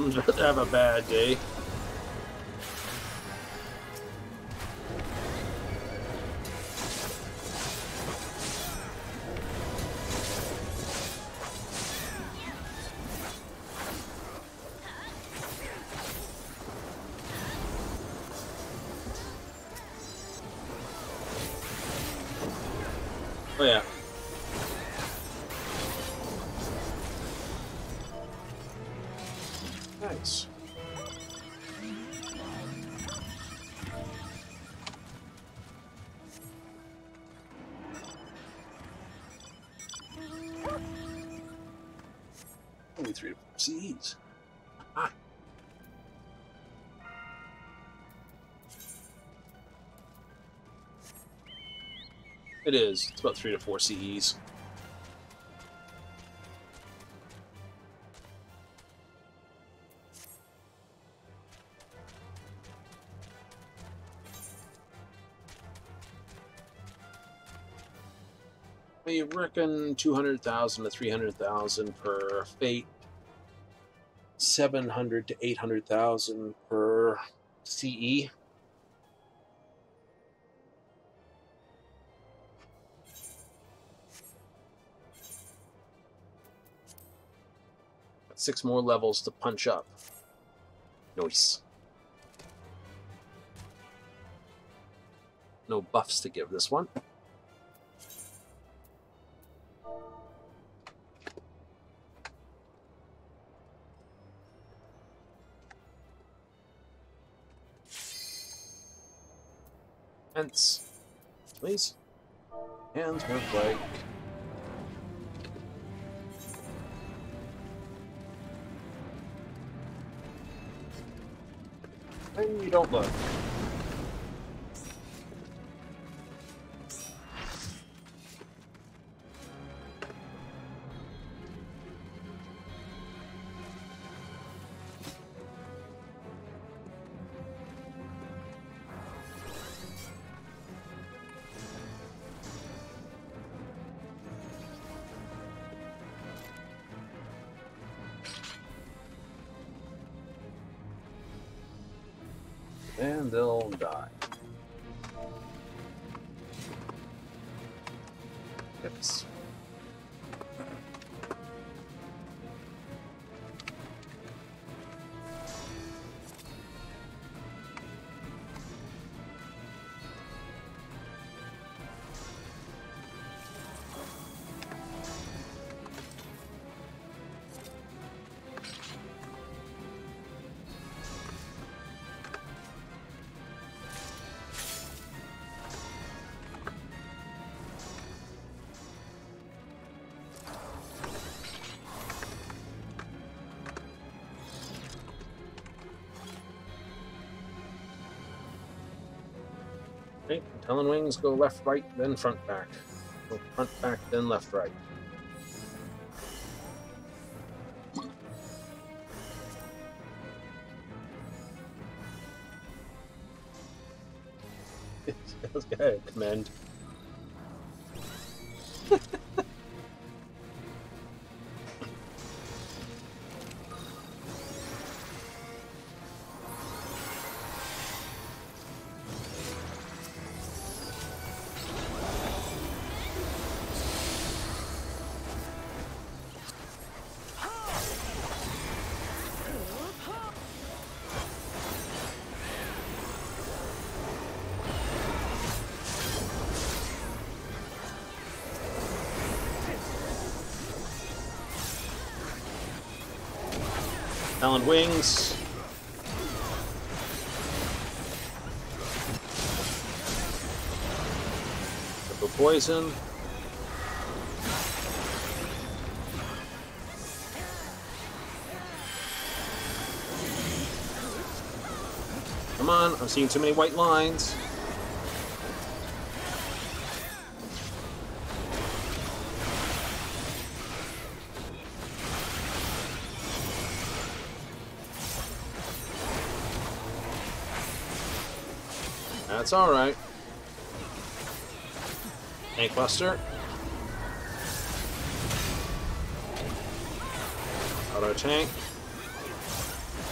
I'm about to have a bad day. Oh yeah. Nice. Only three to four C Es. Ah. It is. It's about three to four C Es. I reckon two hundred thousand to three hundred thousand per fate, seven hundred to eight hundred thousand per C E. Got six more levels to punch up. Nice. No buffs to give this one. Hence, please. Hands work like. And you don't look. And they'll die. Yes. Okay, Talon Wings go left, right, then front, back. Go front, back, then left, right. Okay, command. Talon Wings. Triple Poison. Come on, I'm seeing too many white lines. That's alright. Tank Buster. Auto tank.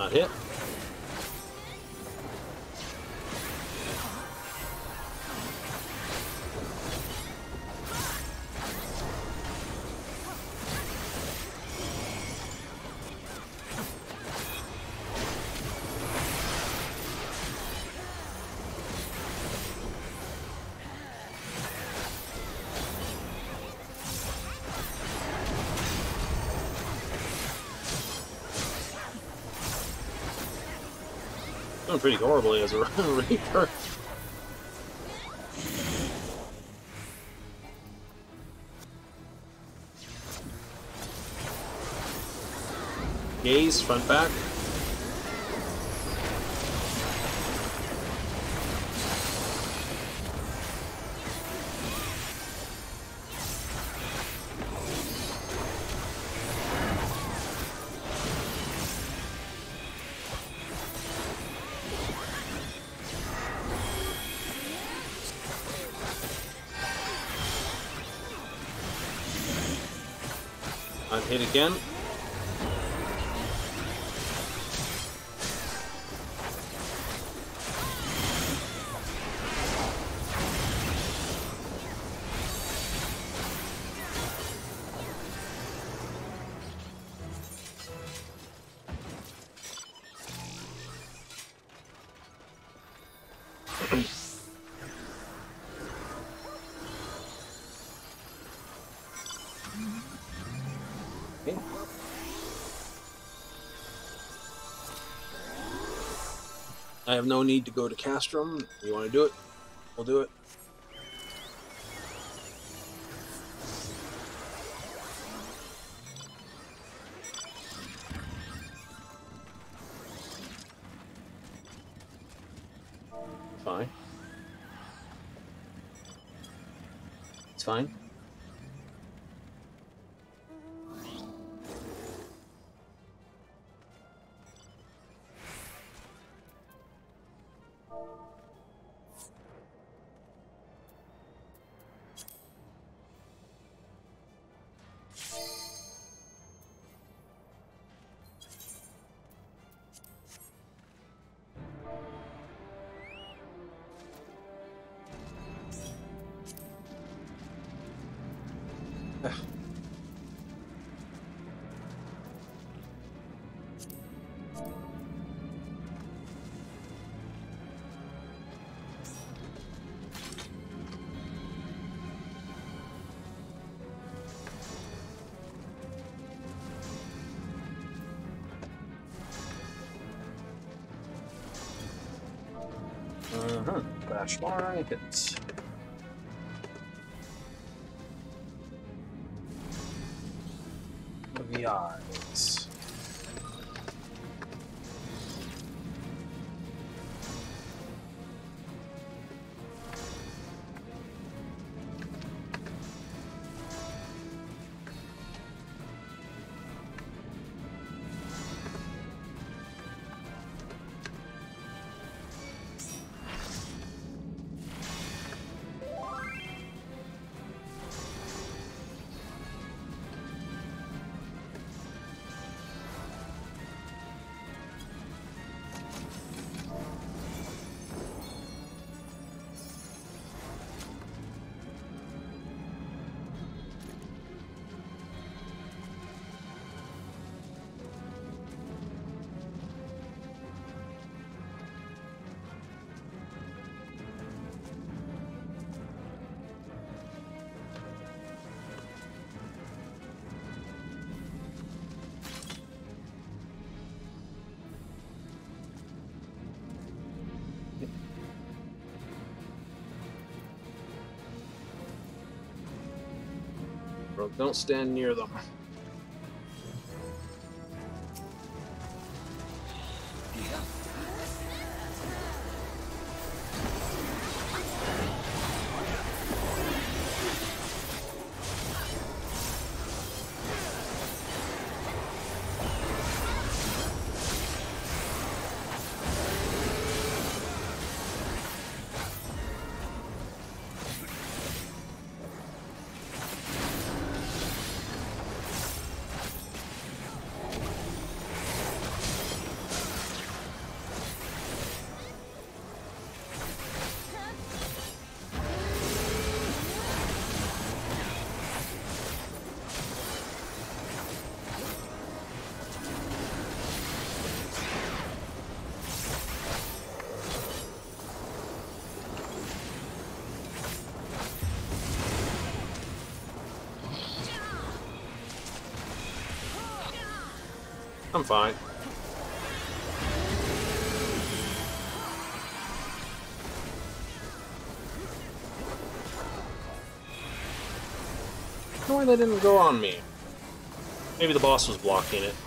Not hit. Doing pretty horribly as a Reaper. Gaze, front back. I'm hit again. Okay. I have no need to go to Castrum. You want to do it? We'll do it. Fine. It's fine. Uh-huh. Flash line, hit. The eyes. Don't stand near them. I'm fine. No way they didn't go on me. Maybe the boss was blocking it.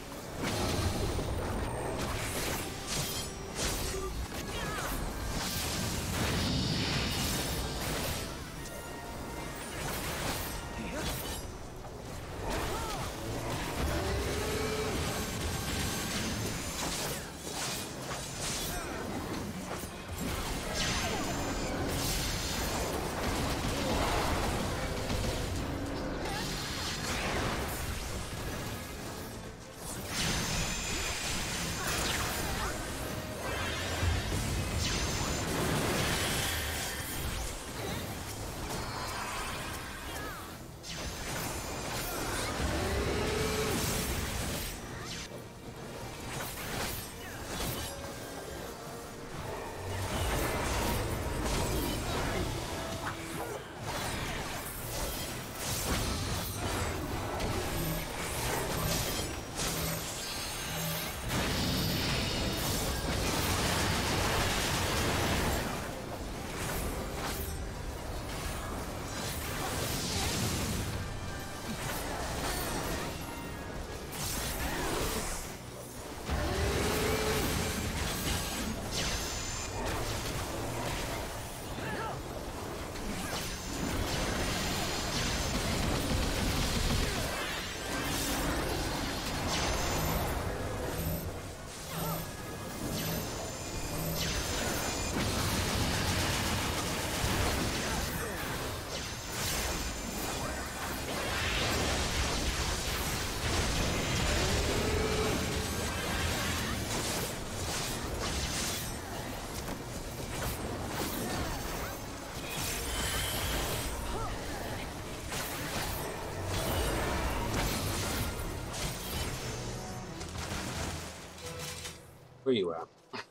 Where you at?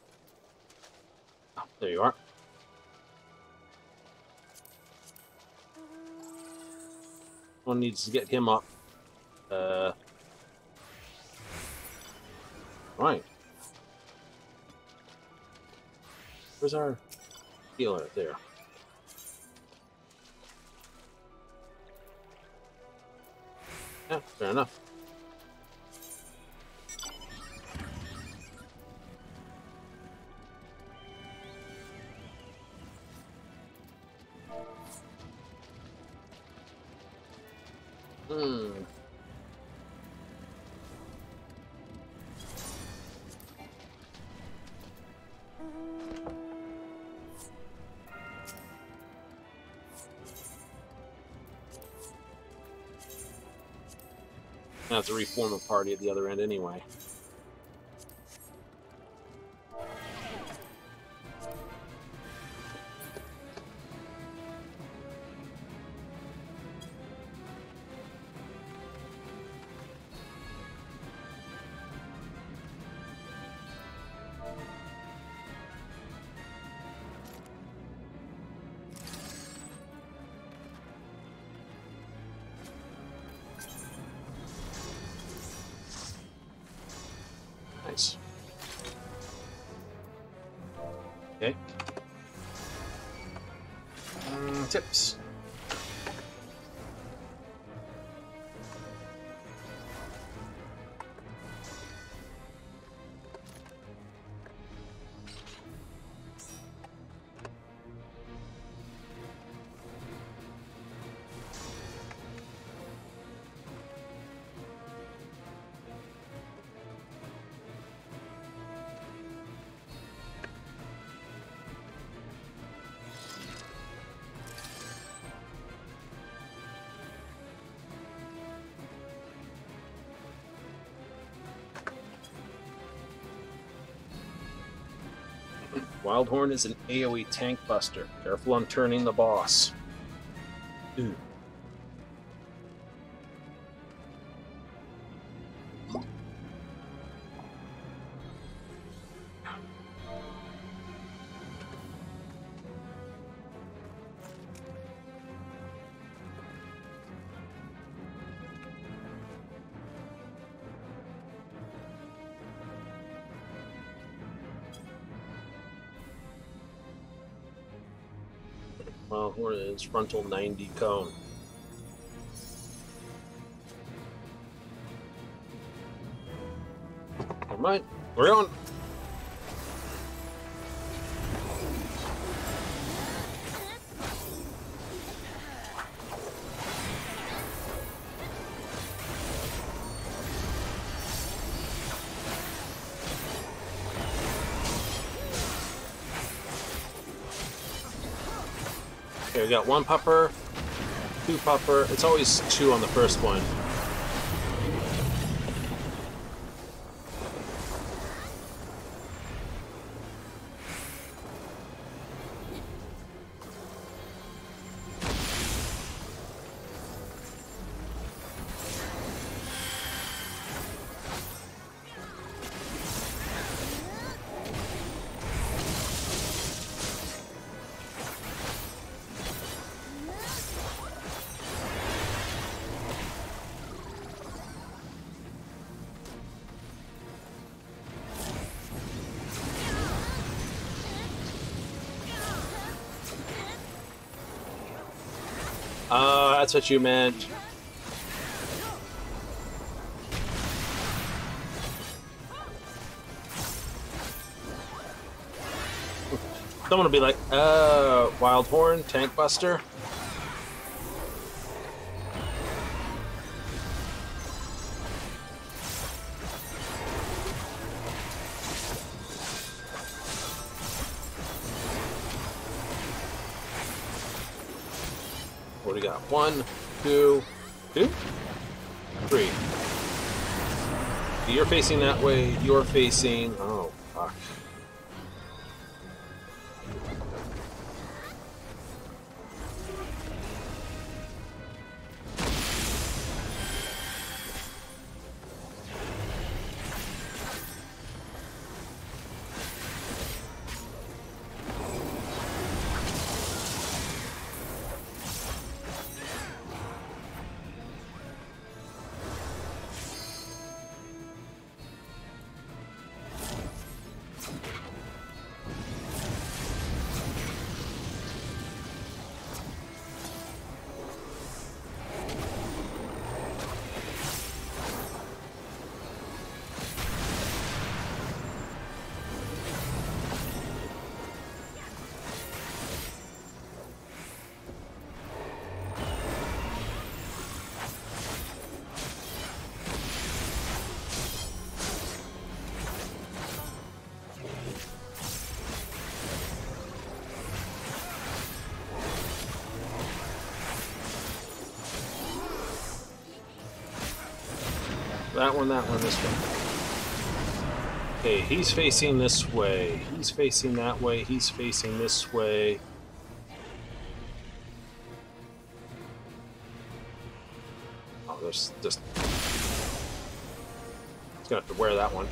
Oh, there you are. One needs to get him up. Uh, right. Where's our healer? There. Yeah, fair enough. Hmm. I have to reform a party at the other end anyway. Nice. Okay. Mm, tips. Wildhorn is an AoE tank buster. Careful on turning the boss. Ooh. Wild Horn is frontal ninety cone. Never mind. We're on. Okay, we got one pupper, two pupper. It's always two on the first one. Uh, that's what you meant. Someone will be like, uh, Wild Horn, Tank Buster. What do we got? One, two, two, three. You're facing that way. You're facing. Oh, fuck. That one, that one, this one. Okay, he's facing this way. He's facing that way. He's facing this way. Oh, there's just... He's gonna have to wear that one.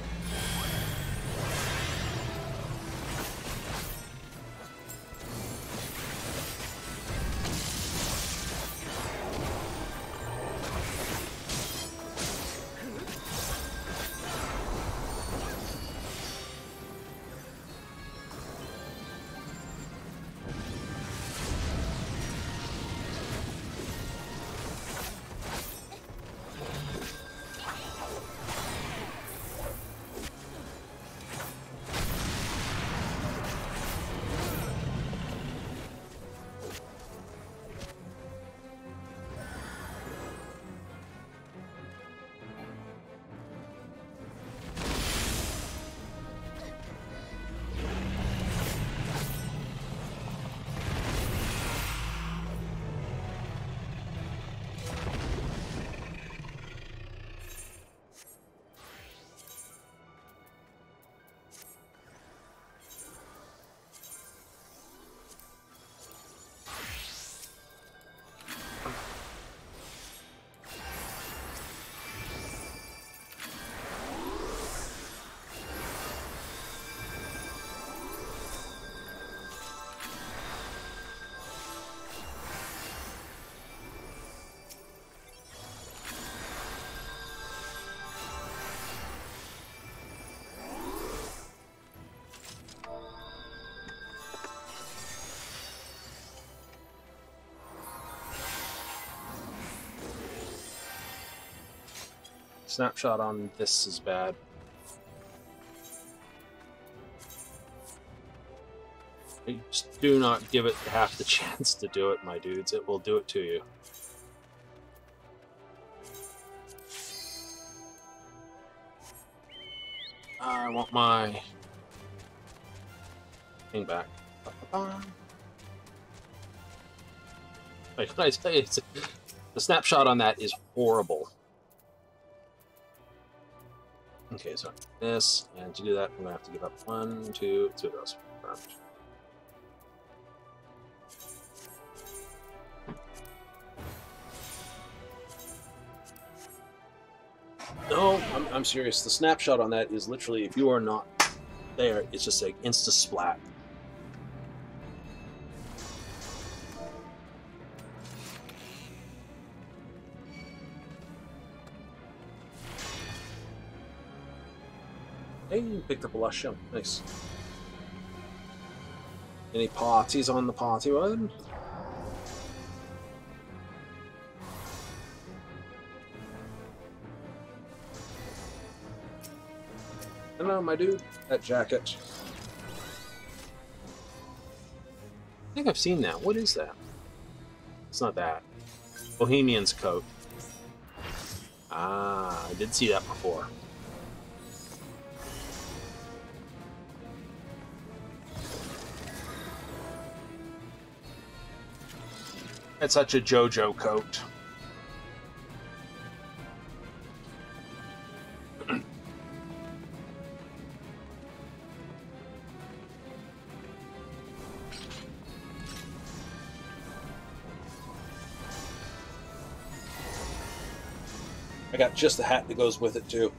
Snapshot on this is bad. Just do not give it half the chance to do it, my dudes. It will do it to you. I want my thing back. Wait, can I tell you, it's, the snapshot on that is horrible. Okay, so this, and to do that, I'm going to have to give up one, two, two of those. No, I'm, I'm serious. The snapshot on that is literally, if you are not there, it's just like insta-splat. Hey, you picked up a last shell. Nice. Any parties on the party one? Hello, my dude. That jacket. I think I've seen that. What is that? It's not that. Bohemian's coat. Ah, I did see that before. That's such a JoJo coat. I got just the hat that goes with it, too.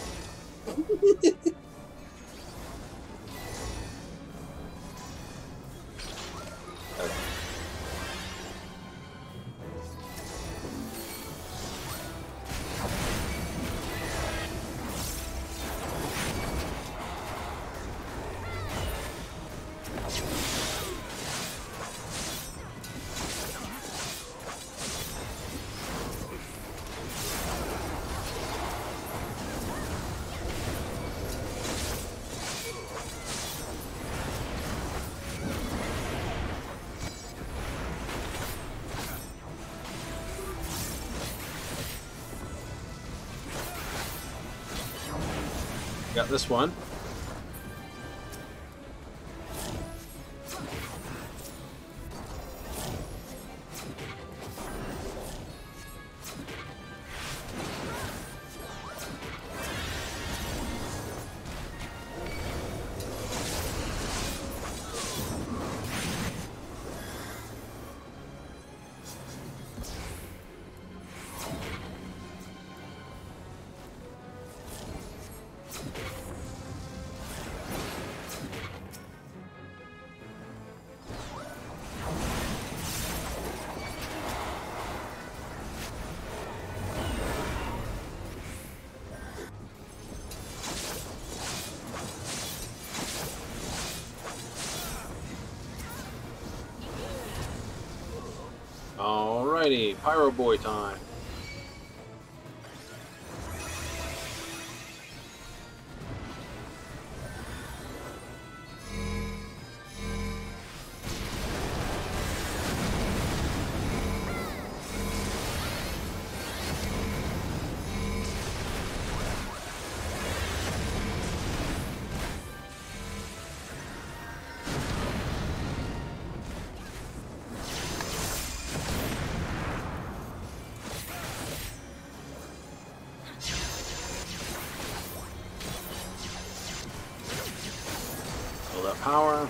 Got this one. Alrighty, Pyro Boy time. Power.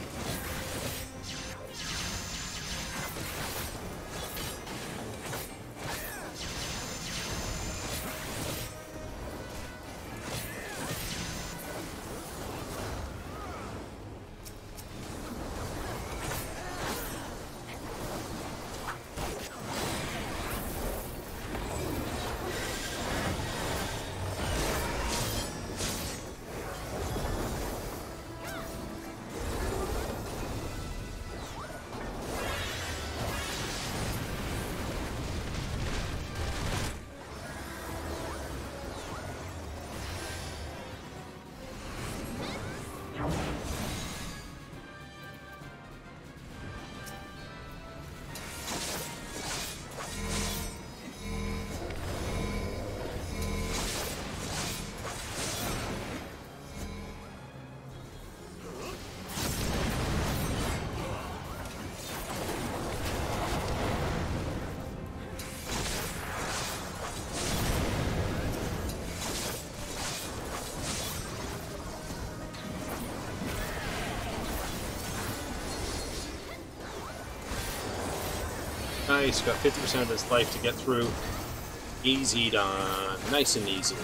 Nice, got fifty percent of his life to get through. Easy done. Nice and easy.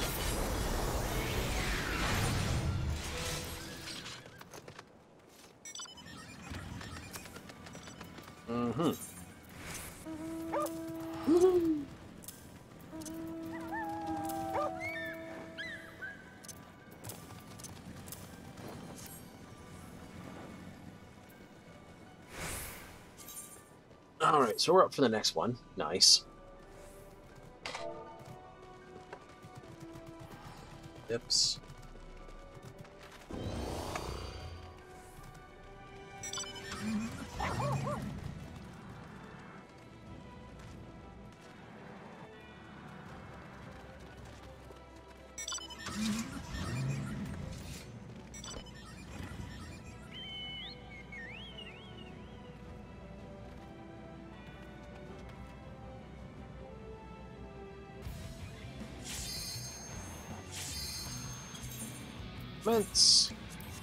Mm-hmm. Woo-hoo. Alright, so we're up for the next one. Nice. Dips. Mints.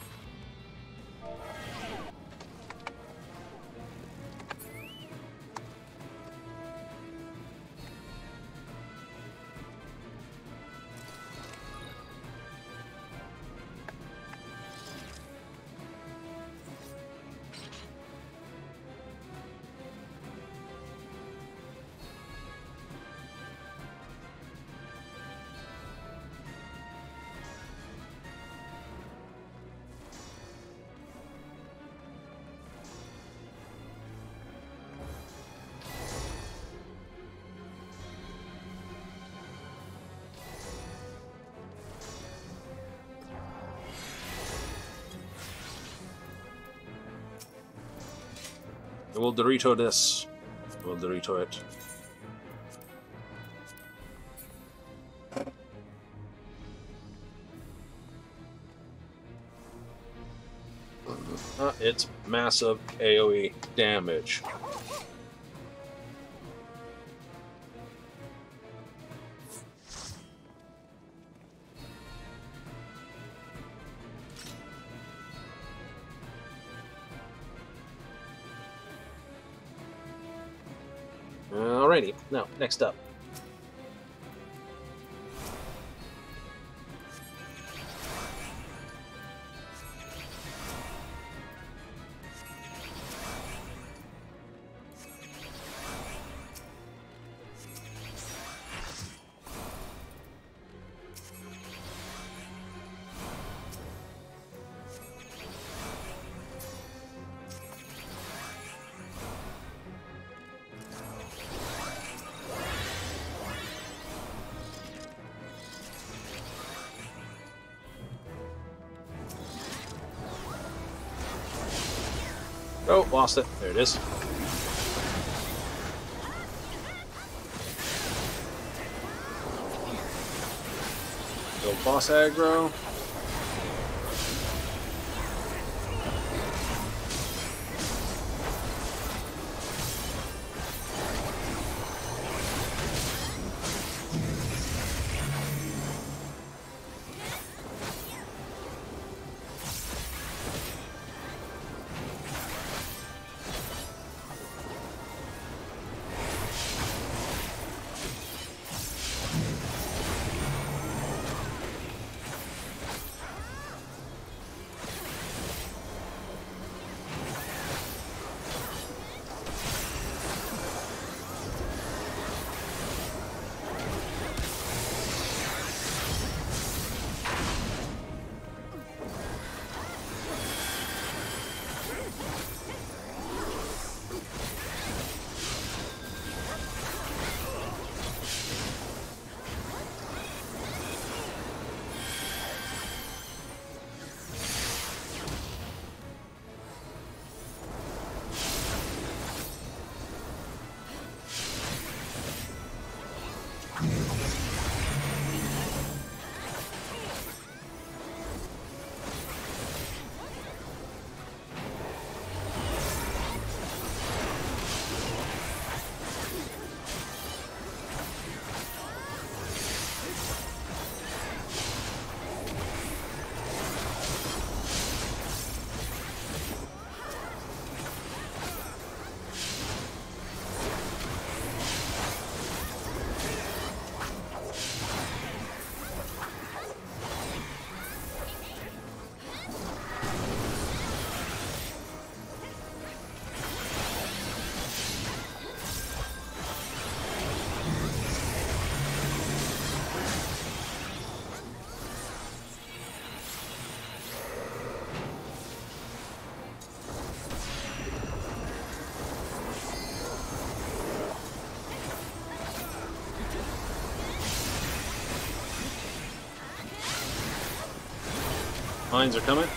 We'll Dorito this. We'll Dorito it. Uh, it's massive AoE damage. Alrighty, now, next up. Oh, lost it. There it is. Go boss aggro. Mines are coming.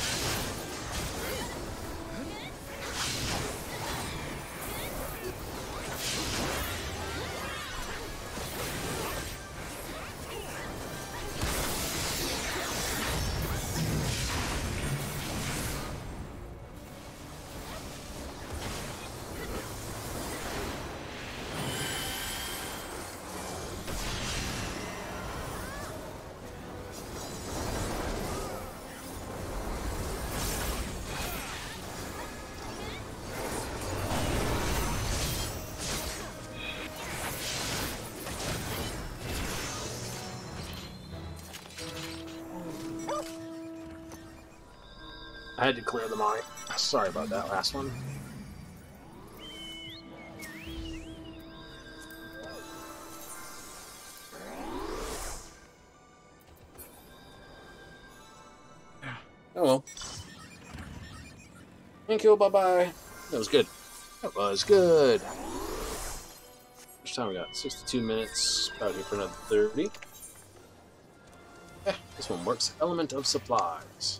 I had to clear the mine. Sorry about that last one. Oh well. Thank you, bye bye. That was good. That was good. How much time we got? sixty-two minutes. About here for another thirty. Eh, this one works. Element of supplies.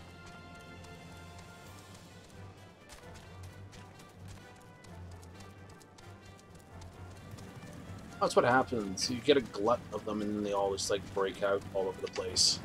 That's what happens. You get a glut of them and then they all just like break out all over the place.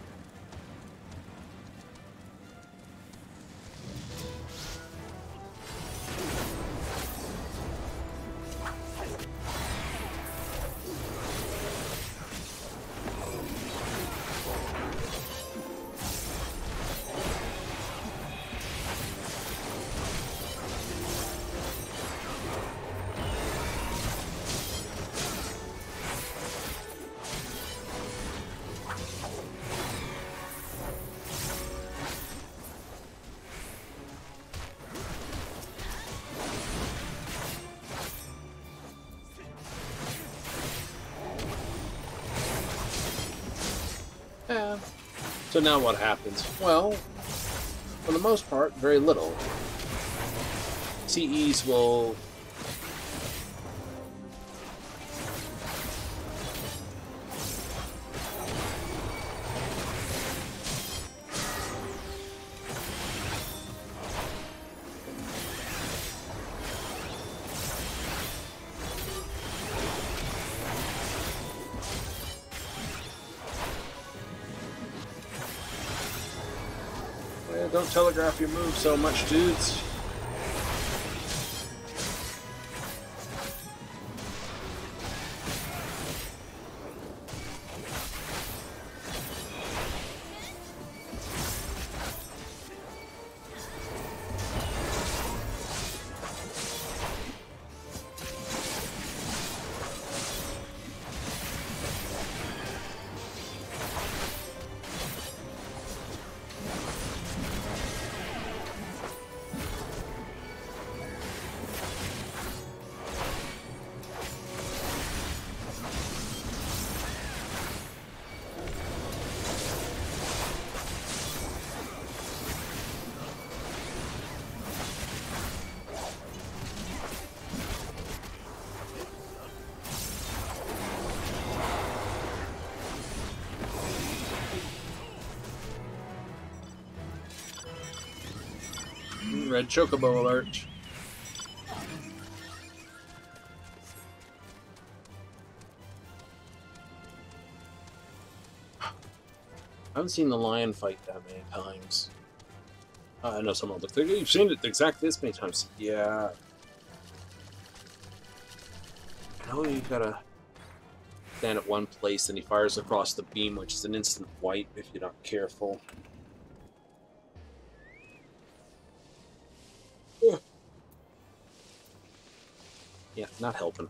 Yeah. So now what happens? Well, for the most part, very little. C Es will... Yeah, don't telegraph your move so much, dudes. Red Chocobo alert. I haven't seen the lion fight that many times. Uh, I know someone looked like, you've seen it exactly this many times. Yeah. I know you gotta stand at one place and he fires across the beam, which is an instant wipe if you're not careful. Ugh. Yeah, not helping.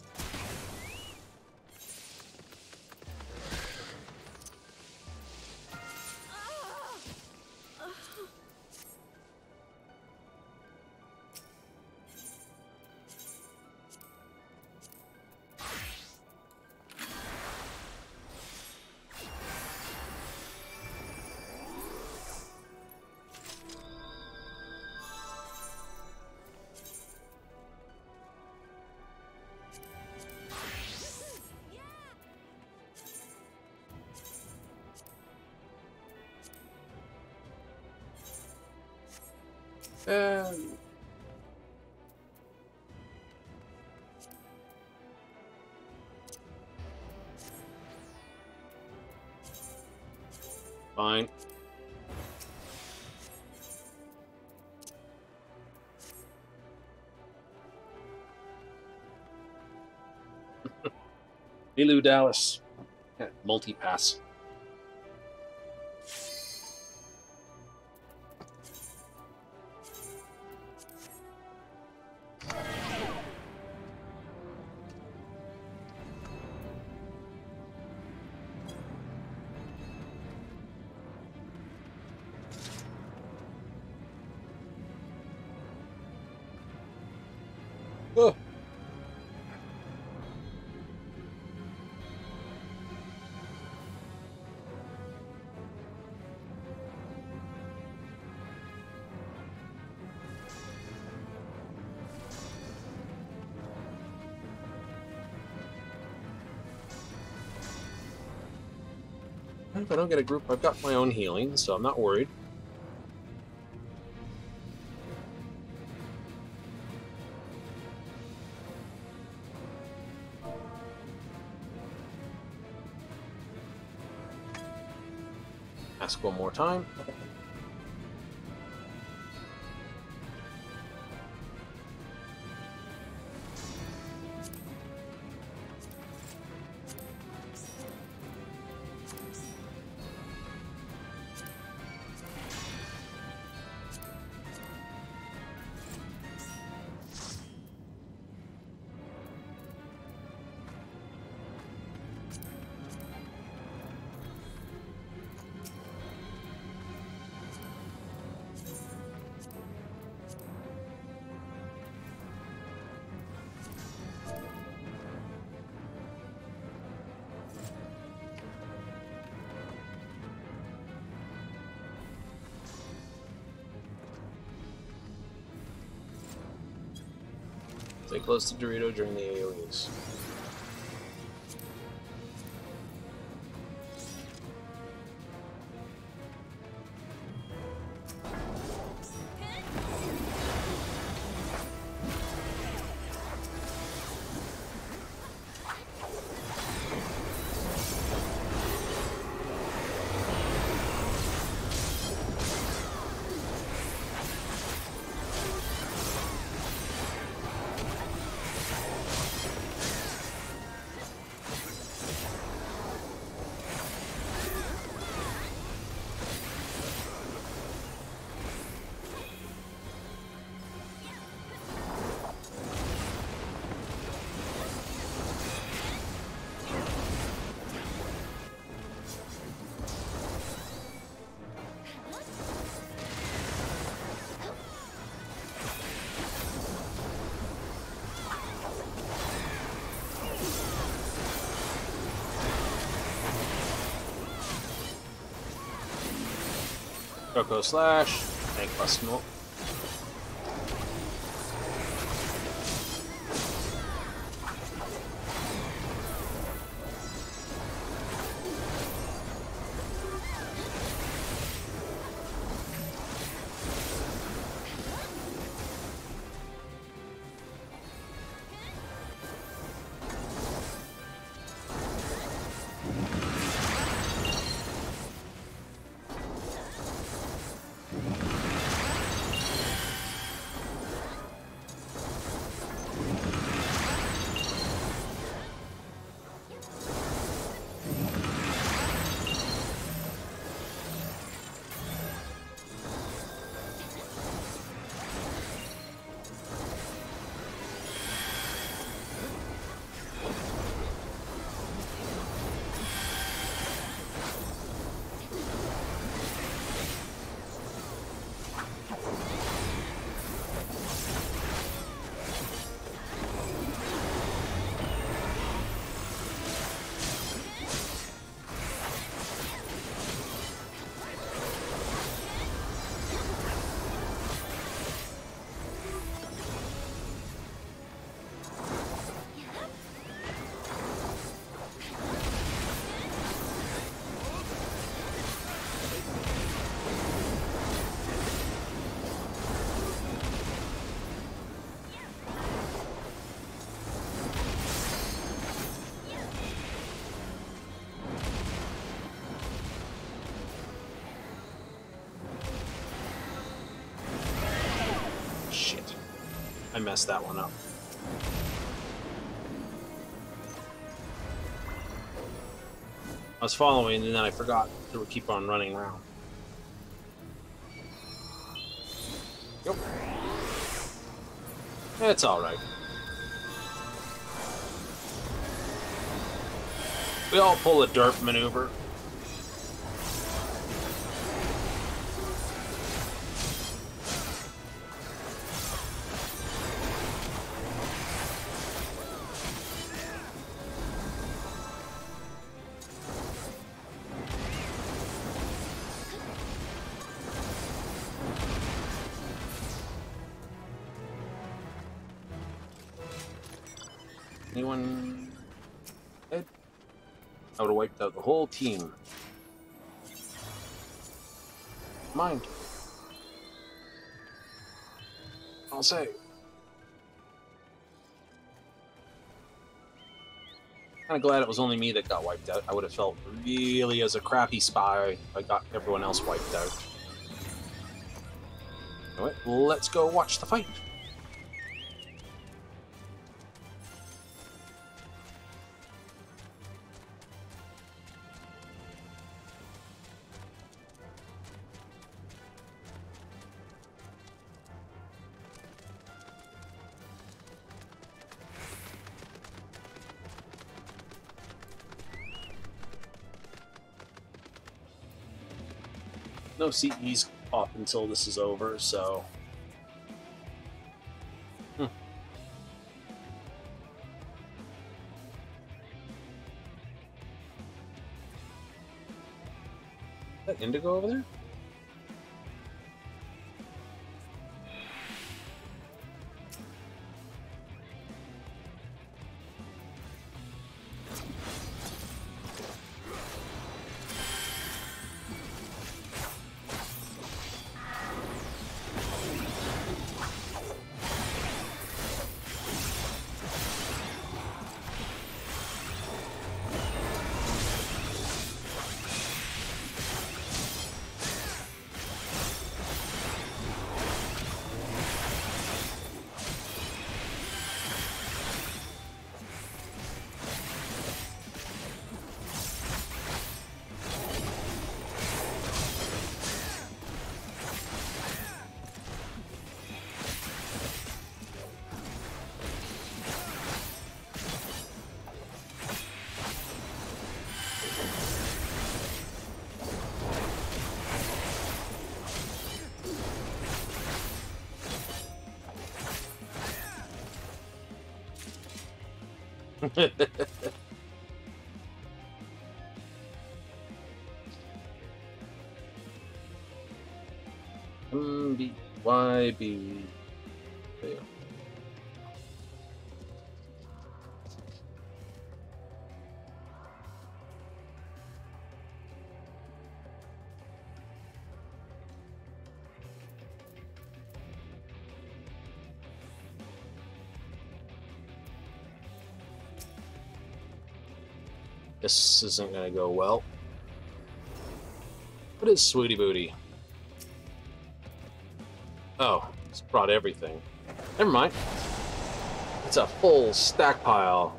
Uh, fine. Elu Dallas. Yeah, multi-pass. Oh. If I don't get a group, I've got my own healing, so I'm not worried. Ask one more time. Stay close to Dorito during the A O Es. Coco Slash, Tank Bust Smoke. I messed that one up. I was following, and then I forgot to keep on running around. Yep. It's alright. We all pull a derp maneuver. Anyone dead? I would have wiped out the whole team. Mind. I'll say. Kind of glad it was only me that got wiped out. I would have felt really as a crappy spy if I got everyone else wiped out. Anyway, let's go watch the fight. No C Es up until this is over, so... Hmm. Is that Indigo over there? M B Y B. There. This isn't gonna go well. What is Sweetie Booty? Oh, it's brought everything. Never mind. It's a full stack pile.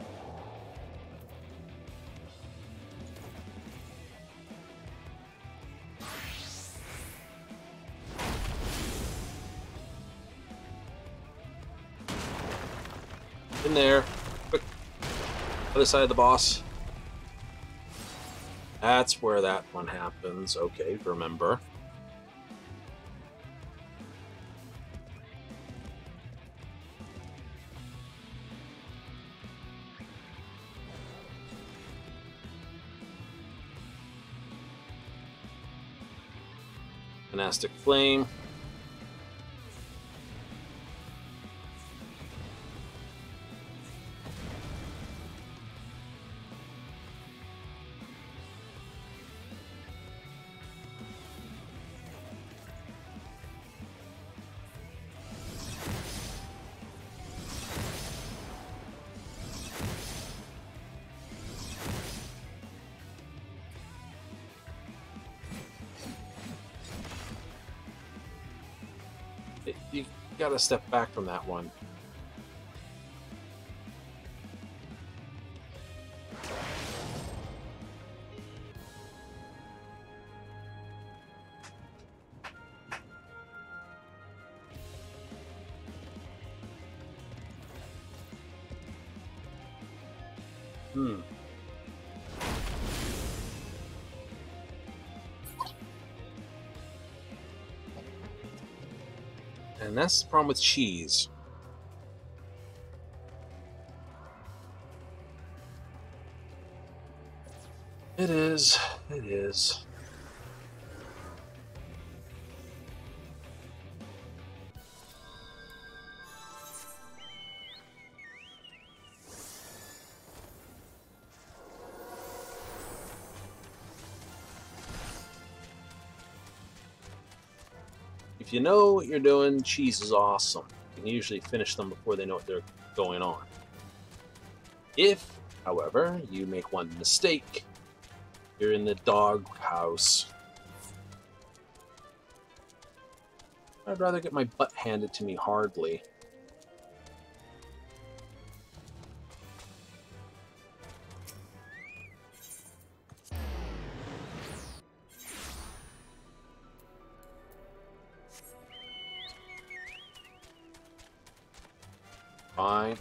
In there. Quick. Other side of the boss. That's where that one happens. Okay, remember. Monastic Flame. You gotta step back from that one. Hmm. And that's the problem with cheese. It is. It is. If you know what you're doing, cheese is awesome. You can usually finish them before they know what they're going on. If, however, you make one mistake, you're in the dog house. I'd rather get my butt handed to me hardly. Fine.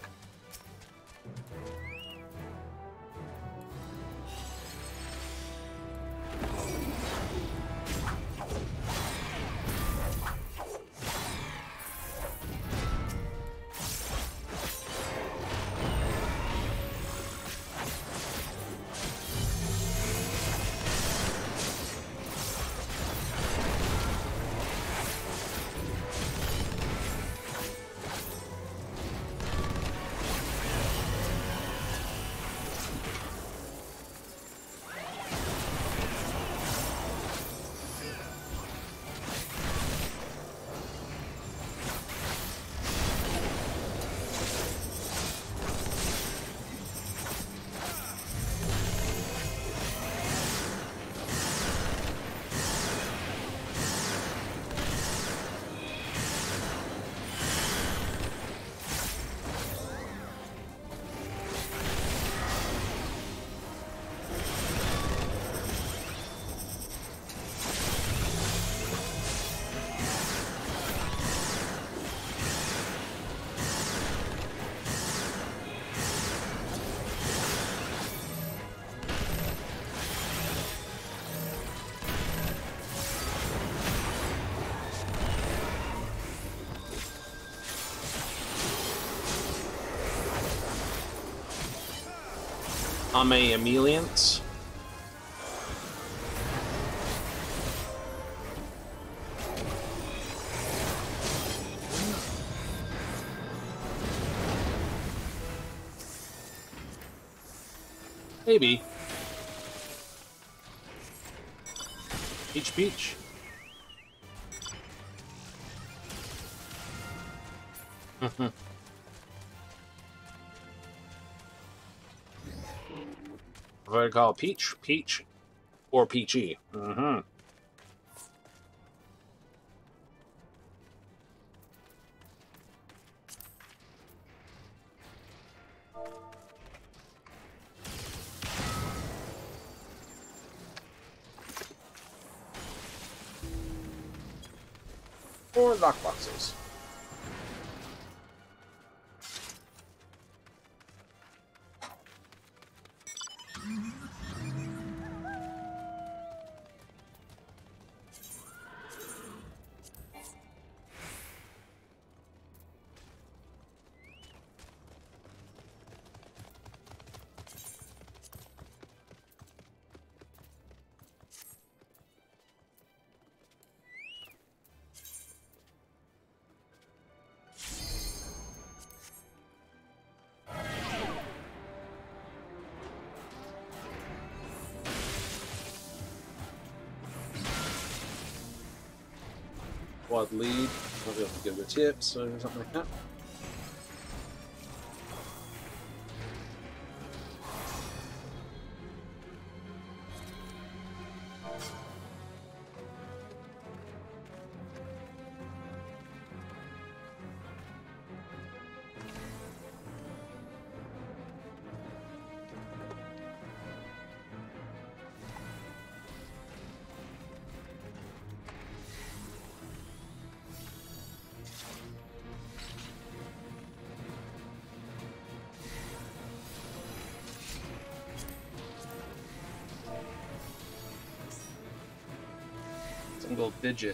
Ame Emelians. Maybe. Peach Peach. What I call Peach, Peach, or Peachy. Mm-hmm. Or lockboxes. Quad lead. I'll be able to give the tips or something like that. single digit.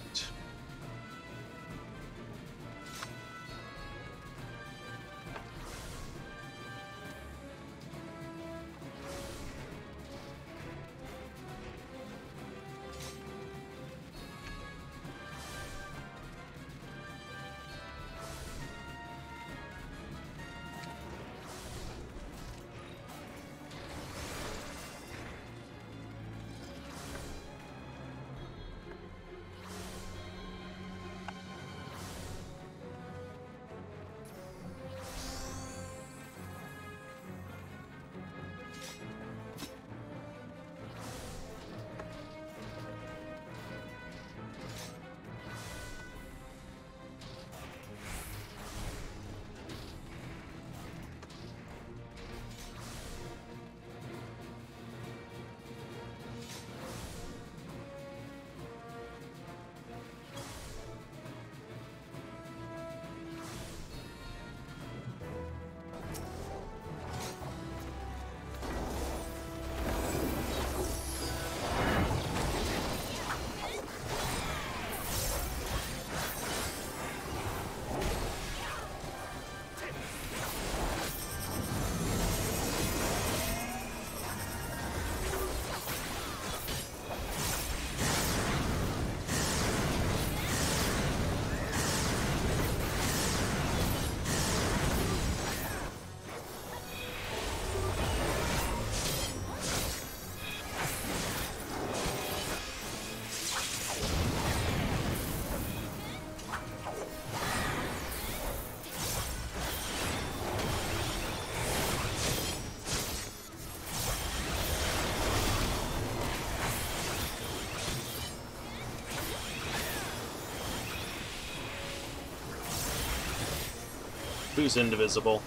Who's indivisible?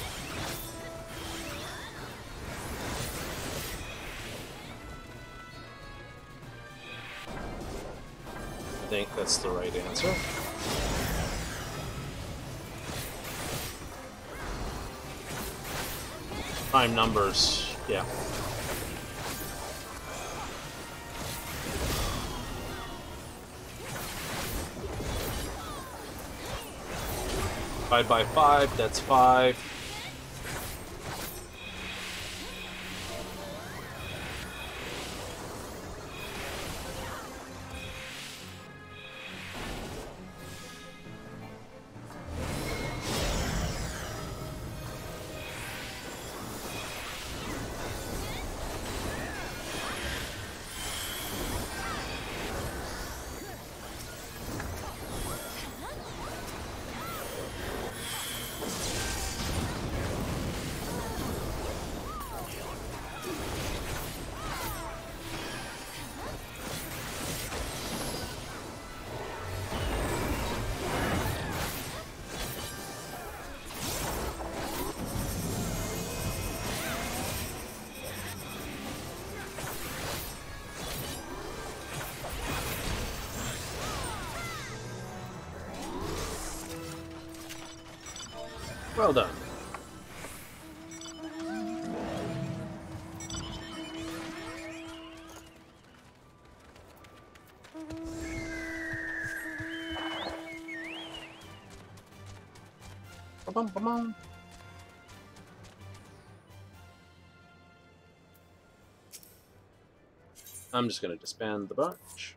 I think that's the right answer. Prime numbers, yeah. Five by five, that's five. Well done. Ba-bum, ba-bum. I'm just going to disband the bunch.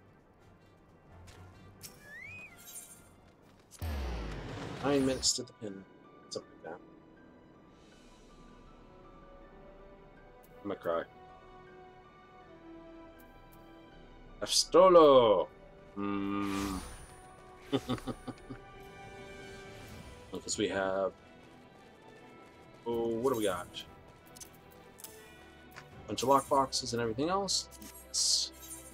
Nine minutes to the pin. Something like that. I'm gonna cry. Afstolo! Hmm. Because we have... Oh, what do we got? Bunch of lockboxes and everything else? Yes.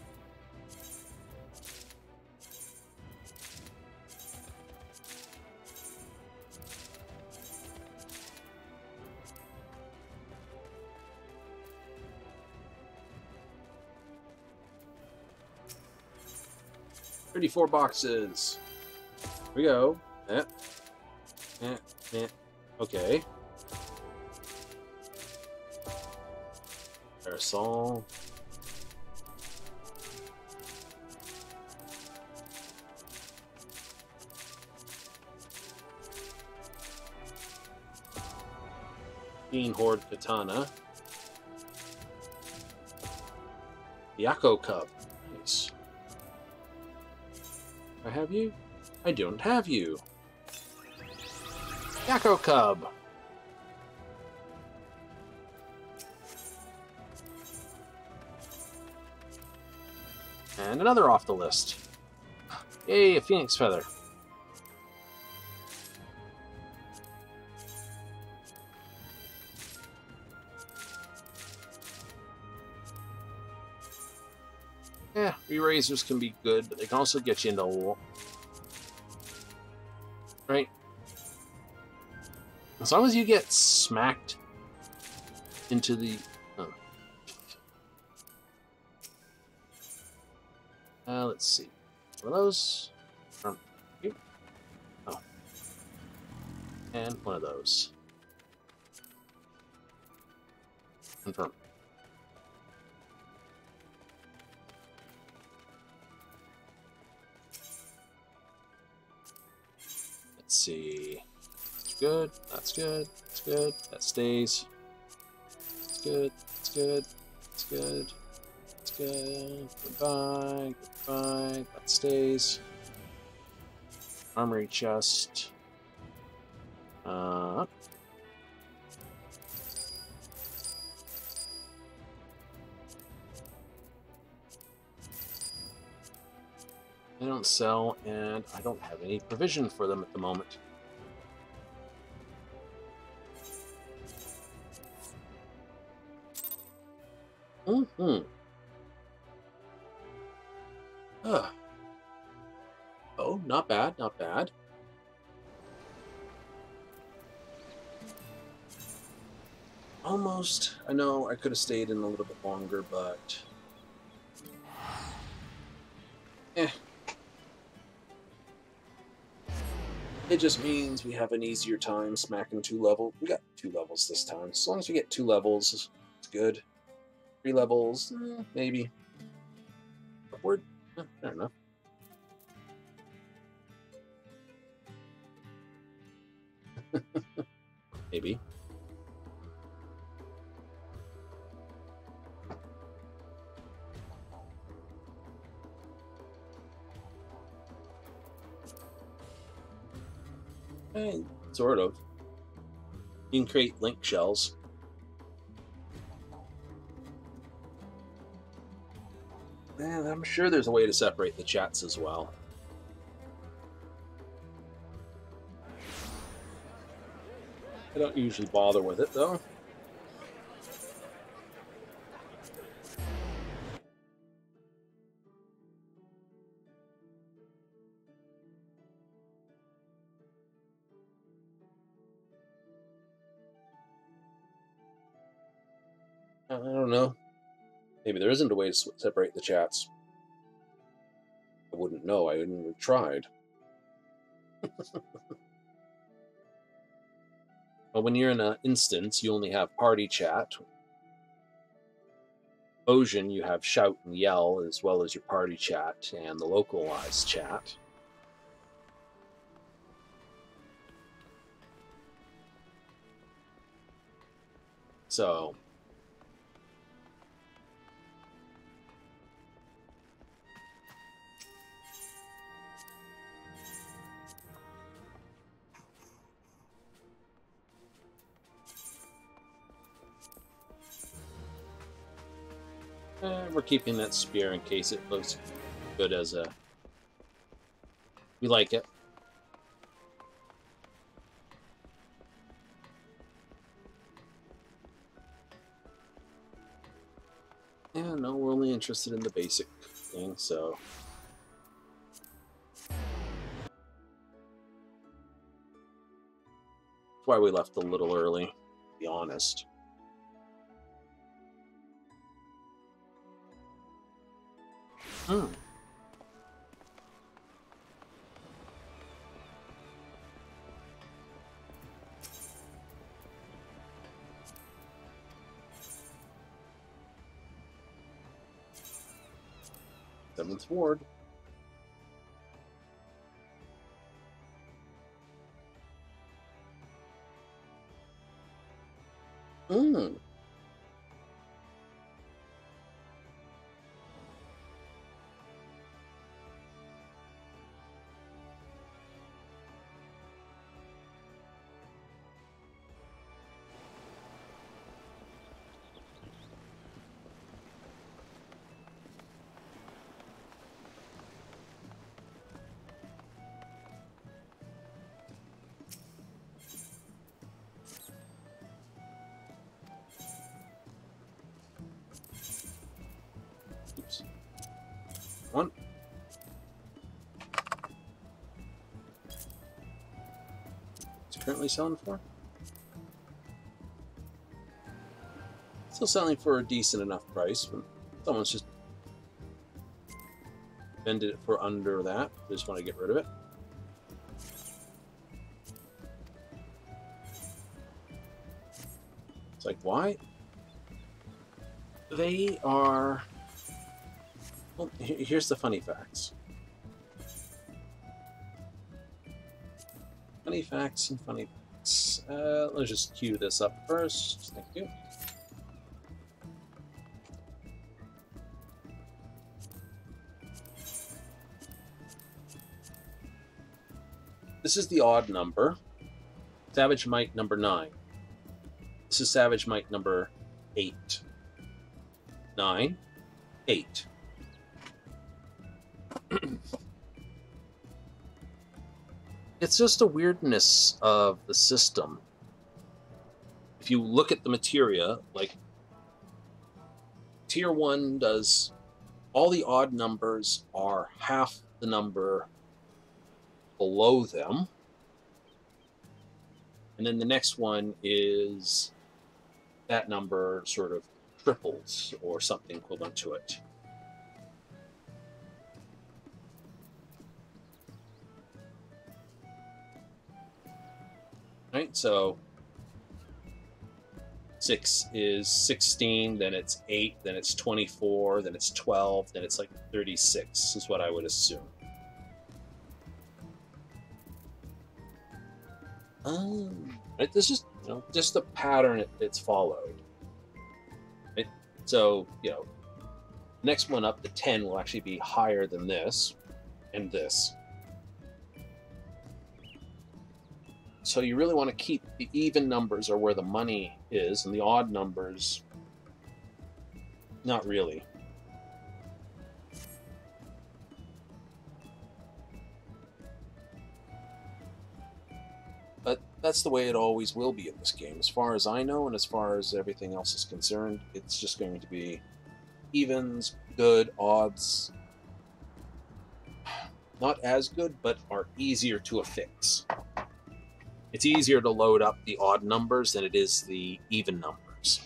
thirty-four boxes. Here we go. Eh. Eh. Eh. Okay. Parasol. Fiend Horde Katana. Yako Cub. Nice. I have you? I don't have you. Yako Cub. And another off the list. Yay, a Phoenix Feather. Yeah, Re-Razors can be good, but they can also get you into war. Right? As long as you get smacked into the... Oh. Uh, let's see. One of those. From here. Oh. And one of those. Confirm. Let's see. That's good. That's good. That's good. That stays. That's good. That's good. That's good. That's good. Goodbye. Goodbye. That stays. Armory chest. Uh. They don't sell, and I don't have any provision for them at the moment. Mm-hmm. Ugh. Oh, not bad, not bad. Almost. I know I could have stayed in a little bit longer, but... Eh. It just means we have an easier time smacking two levels. We got two levels this time. As long as we get two levels, it's good. Three levels, eh, maybe. Upward? Eh, fair enough. Maybe. Eh, sort of. You can create link shells. And I'm sure there's a way to separate the chats as well. I don't usually bother with it, though. I don't know. Maybe there isn't a way to separate the chats. I wouldn't know. I hadn't even tried. But when you're in an instance, you only have party chat. Ocean, you have shout and yell, as well as your party chat and the localized chat. So... Eh, we're keeping that spear in case it looks good as a... We like it. Yeah, no, we're only interested in the basic thing, so... That's why we left a little early, to be honest. Hmm. Seventh Ward. Mm. Oops. One. It's currently selling for? Still selling for a decent enough price. Someone's just vended it for under that. Just want to get rid of it. It's like, why? They are... Well, here's the funny facts. Funny facts and funny facts. Uh, let's just cue this up first. Thank you. This is the odd number. Savage Mite number nine. This is Savage Mite number eight. Nine. Eight. It's just a weirdness of the system. If you look at the materia, like tier one does, all the odd numbers are half the number below them. And then the next one is that number sort of triples or something equivalent to it. Right, so six is sixteen, then it's eight, then it's twenty-four, then it's twelve, then it's like thirty-six is what I would assume. Um, right, this is, you know, just the pattern it, it's followed. Right? So, you know, next one up, the ten, will actually be higher than this and this. So you really want to keep the even numbers are where the money is, and the odd numbers, not really. But that's the way it always will be in this game. As far as I know, and as far as everything else is concerned, it's just going to be evens, good, odds. Not as good, but are easier to affix. It's easier to load up the odd numbers than it is the even numbers.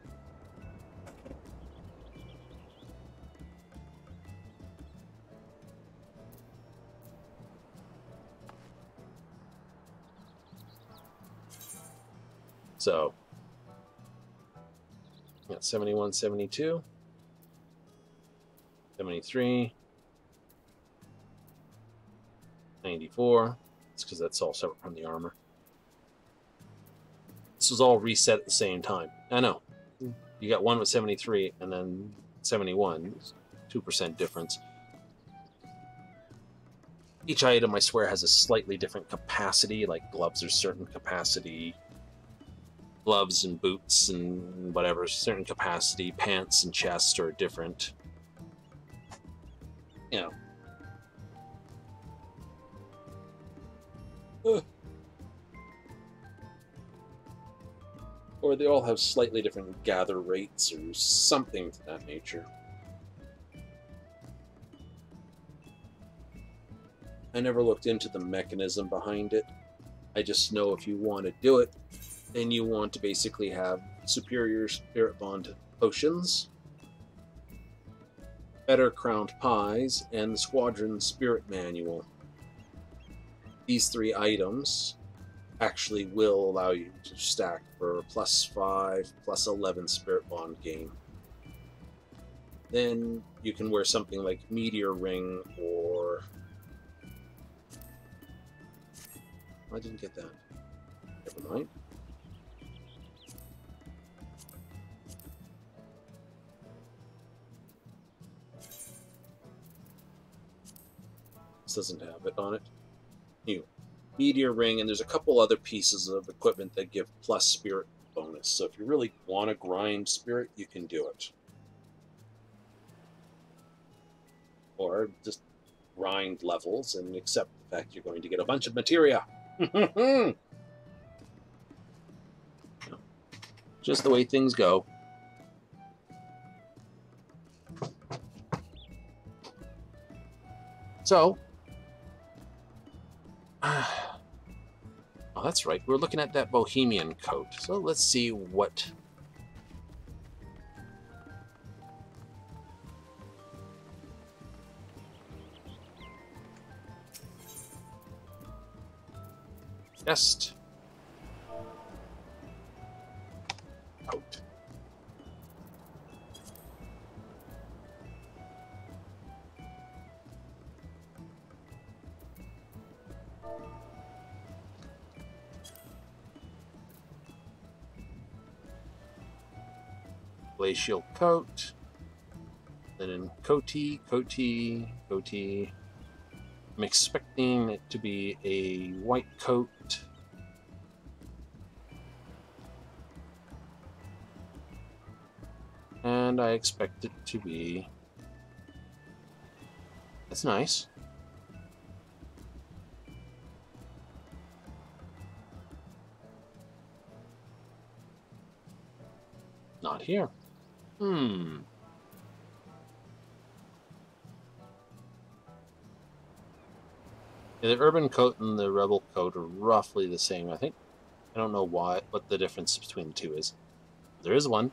So, got seventy-one, seventy-two, seventy-three, ninety-four. It's because that's all separate from the armor. This was all reset at the same time. I know. You got one with seventy-three and then seventy-one. two percent difference. Each item, I swear, has a slightly different capacity. Like gloves are certain capacity. Gloves and boots and whatever, certain capacity. Pants and chests are different. You know. Ugh. Or they all have slightly different gather rates or something to that nature. I never looked into the mechanism behind it. I just know if you want to do it, then you want to basically have superior spirit bond potions, better crowned pies, and the squadron spirit manual. These three items actually will allow you to stack for plus five, plus eleven spirit bond gain. Then you can wear something like Meteor Ring or... I didn't get that. Never mind. doesn't have it on it. New meteor ring, and there's a couple other pieces of equipment that give plus spirit bonus. So if you really want to grind spirit, you can do it. Or just grind levels and accept the fact you're going to get a bunch of materia. Just the way things go. So, uh, oh, that's right. We're looking at that Bohemian coat. So let's see what... Best coat. Glacial coat. Linen coatee, coatee, coatee. I'm expecting it to be a white coat. And I expect it to be... That's nice. Not here. Hmm. Yeah, the urban coat and the rebel coat are roughly the same, I think. I don't know why, what the difference between the two is. There is one.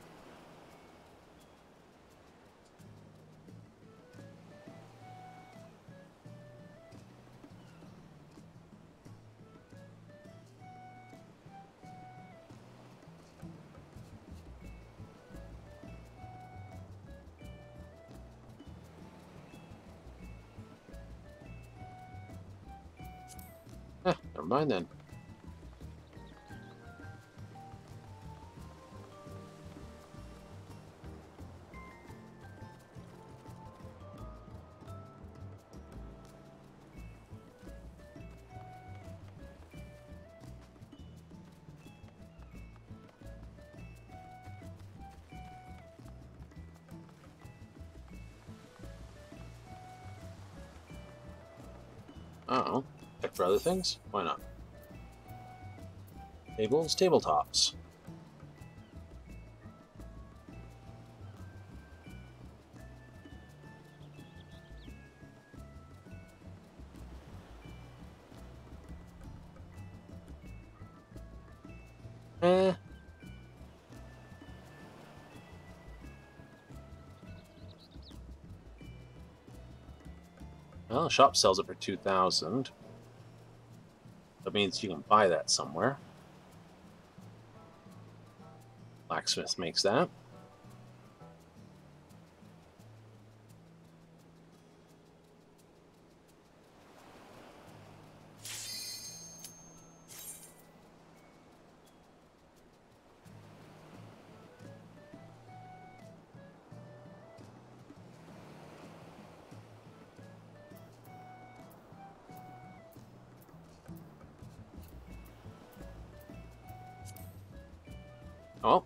Eh, never mind then. Uh-oh. Check for other things? Why not? Tables, tabletops. Eh. Well, the shop sells it for two thousand. That means you can buy that somewhere. Blacksmith makes that. Oh.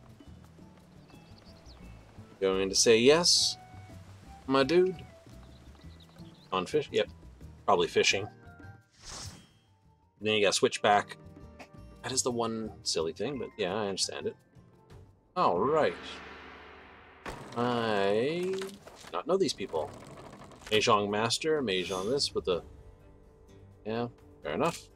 Going to say yes, my dude? On fish? Yep. Probably fishing. Then you gotta switch back. That is the one silly thing, but yeah, I understand it. Alright. I do not know these people. Mahjong Master, Mahjong this with the... Yeah, fair enough.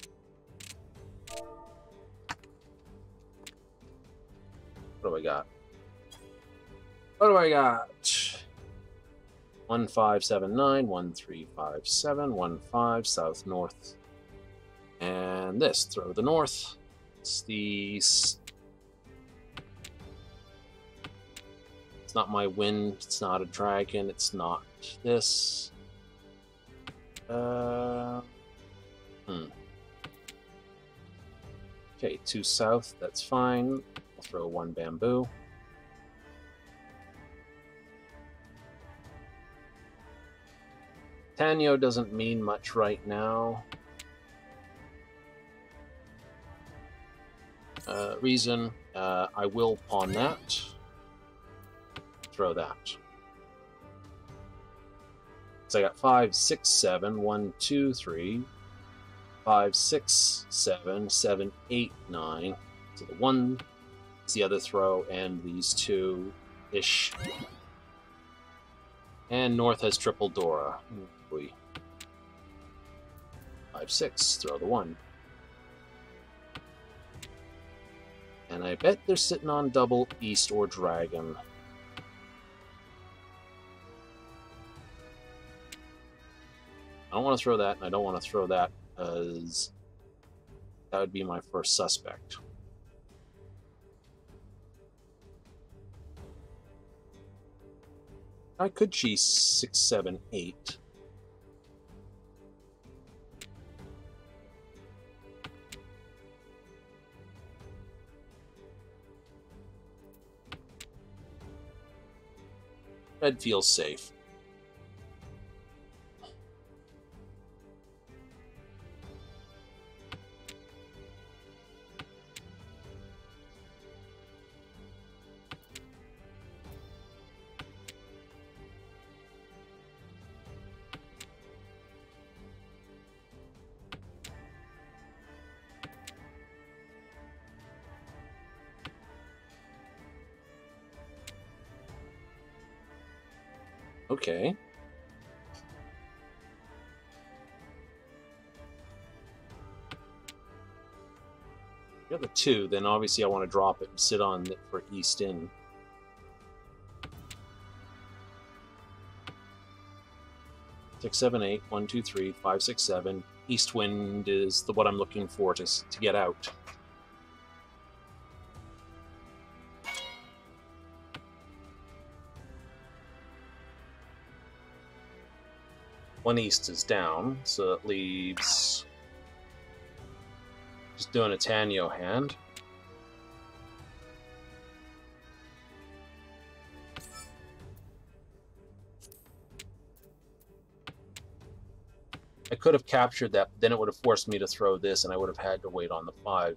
What do I got? What do I got? one five seven nine, one three five seven, one five, south, north. And this, throw the north. It's the... It's not my wind, it's not a dragon, it's not this. Uh, hmm. Okay, two south, that's fine. I'll throw one bamboo. Tanyo doesn't mean much right now. Uh, reason, uh, I will pawn that. Throw that. So I got five, six, seven, one, two, three, five, six, seven, seven, eight, nine. So the one is the other throw, and these two ish. And North has triple Dora. We five, six, throw the one. And I bet they're sitting on double East or Dragon. I don't want to throw that, and I don't want to throw that, as that would be my first suspect. I could cheese six, seven, eight. Red feels safe. Okay. You got the two, then obviously I want to drop it and sit on it for East in. Six, seven, eight, one, two, three, five, six, seven. East wind is the what I'm looking for to to get out. One East is down, so it leaves just doing a Tanyo hand. I could have captured that, but then it would have forced me to throw this, and I would have had to wait on the five.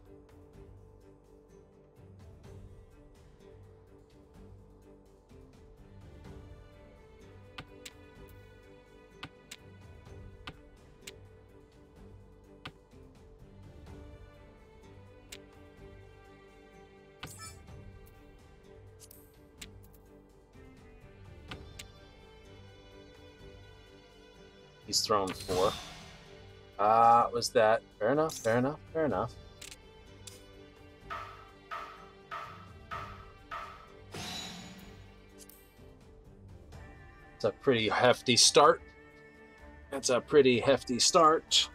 He's thrown four. Ah, uh, was that fair enough? Fair enough. Fair enough. It's a pretty hefty start. That's a pretty hefty start.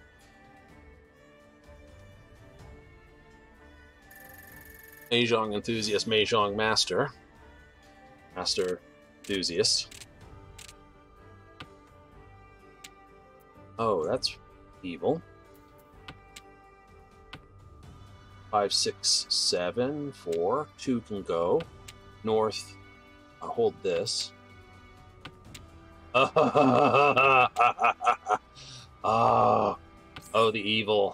Mahjong enthusiast, Mahjong master. Master enthusiast. Oh, that's evil. Five, six, seven, four. Two can go. North, I'll hold this. Oh, oh, the evil.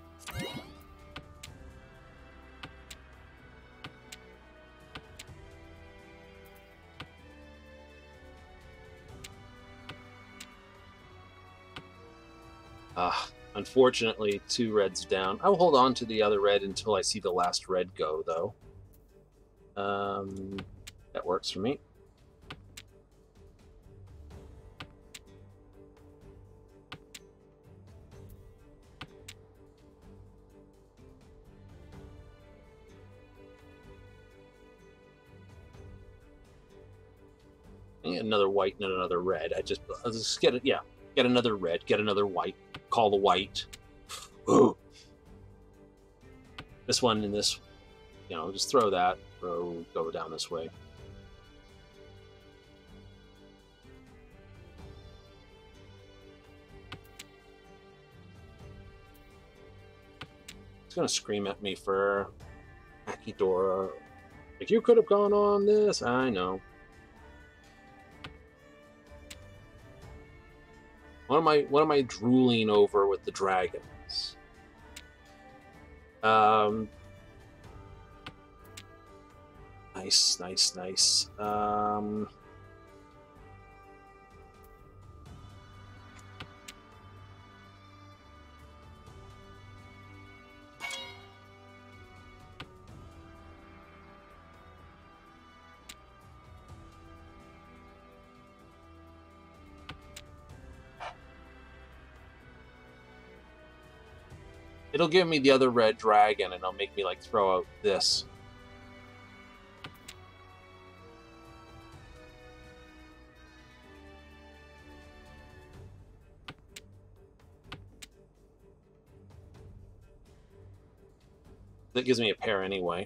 Ah, unfortunately, two reds down. I'll hold on to the other red until I see the last red go, though. Um, that works for me. Another white and another red. I just, I'll just get it. Yeah, get another red, get another white. Call the white. Ooh. This one and this, you know, just throw that. Throw, go down this way. It's gonna scream at me for Akidora. Like, you could have gone on this. I know. What am I what am I drooling over with the dragons? Um Nice, nice, nice. Um It'll give me the other red dragon, and it'll make me, like, throw out this. That gives me a pair anyway.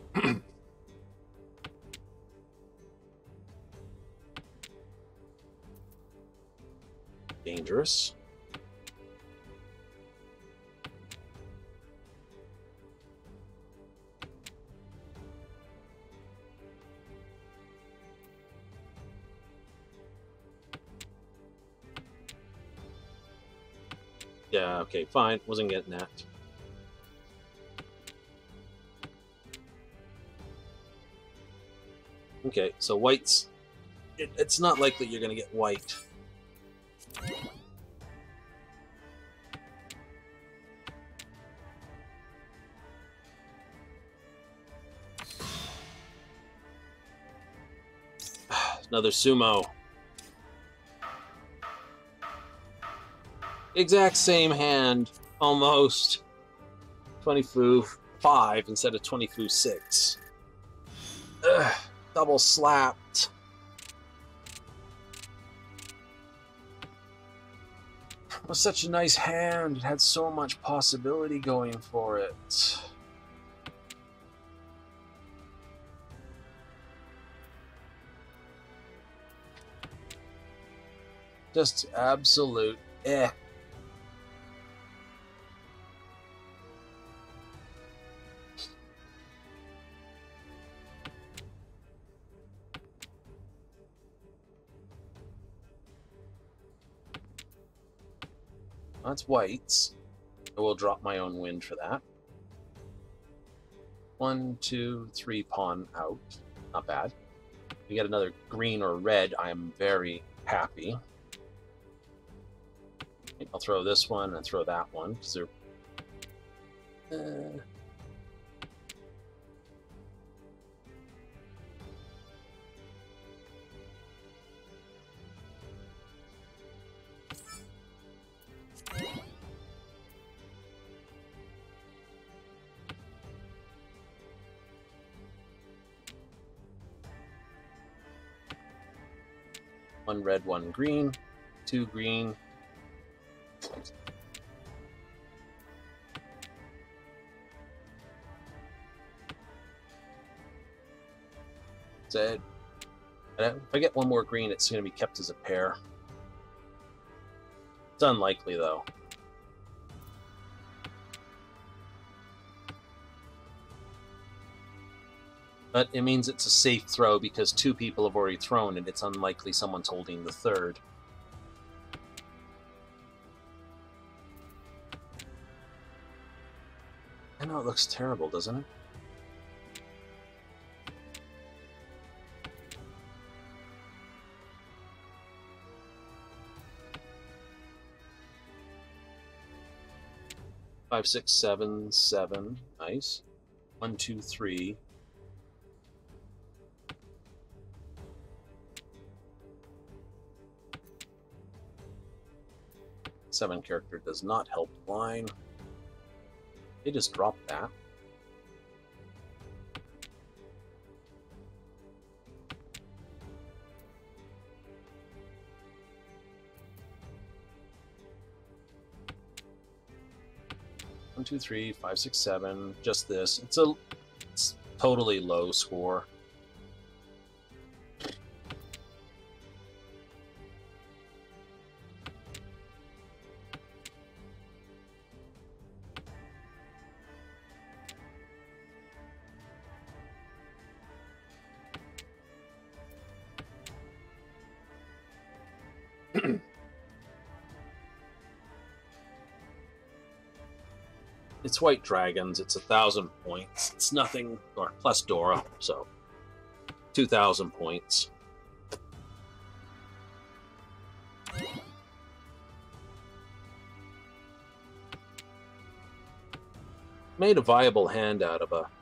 Dangerous. Yeah, okay, fine. Wasn't getting that. Okay, so white's... It, it's not likely you're going to get white. Another sumo. Exact same hand, almost. twenty fu five instead of twenty fu six. Ugh, double slapped. It was such a nice hand. It had so much possibility going for it. Just absolute eh. That's whites. I will drop my own wind for that. One, two, three pawn out. Not bad. We get another green or red. I am very happy. I'll throw this one and throw that one because they're. Uh... One red, one green, two green. So if I get one more green, it's going to be kept as a pair. It's unlikely, though. But it means it's a safe throw because two people have already thrown and it's unlikely someone's holding the third. I know it looks terrible, doesn't it? Five, six, seven, seven. Nice. One, two, three. Seven character does not help line. They just dropped that. One, two, three, five, six, seven. Just this. It's a it's totally low score. It's white dragons. It's a thousand points. It's nothing, or plus Dora, so two thousand points. Made a viable hand out of a...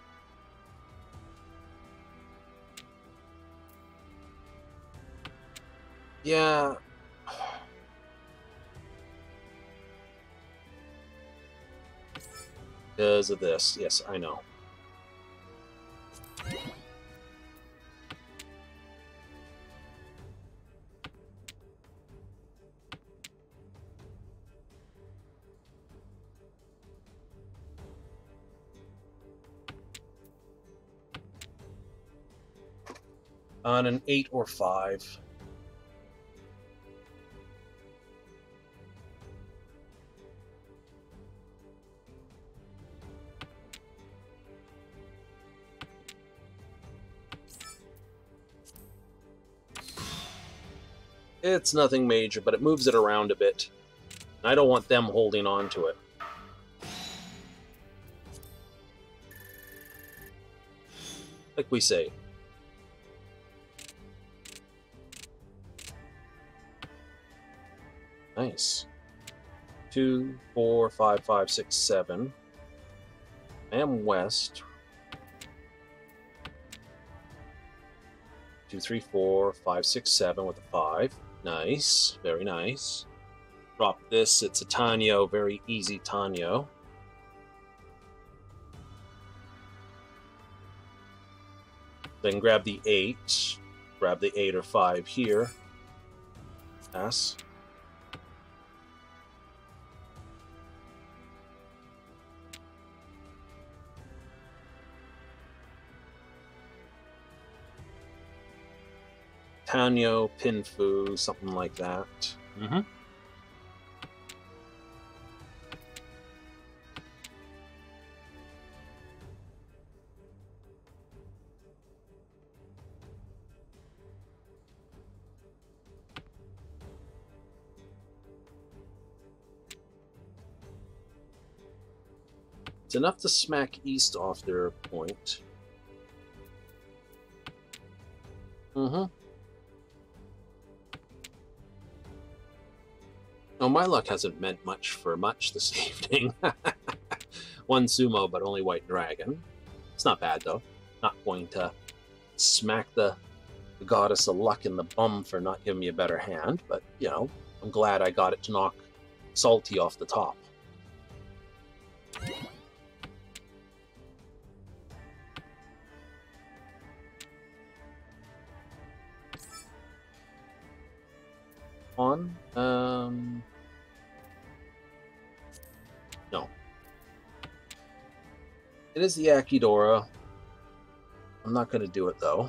Yeah. Because of this. Yes, I know. On an eight or five. It's nothing major, but it moves it around a bit. And I don't want them holding on to it. Like we say. Nice. Two, four, five, five, six, seven. I am west. Two, three, four, five, six, seven with a five. Nice. Very nice. Drop this. It's a Tanyo. Very easy Tanyo. Then grab the eight. Grab the eight or five here. Pass. Tanyo, Pinfu, something like that. Mm-hmm. It's enough to smack east off their point. Mm-hmm. Oh, my luck hasn't meant much for much this evening. One sumo, but only white dragon. It's not bad, though. Not going to smack the, the goddess of luck in the bum for not giving me a better hand, but, you know, I'm glad I got it to knock Salty off the top. On? Um... No. It is the Akidora. I'm not going to do it, though.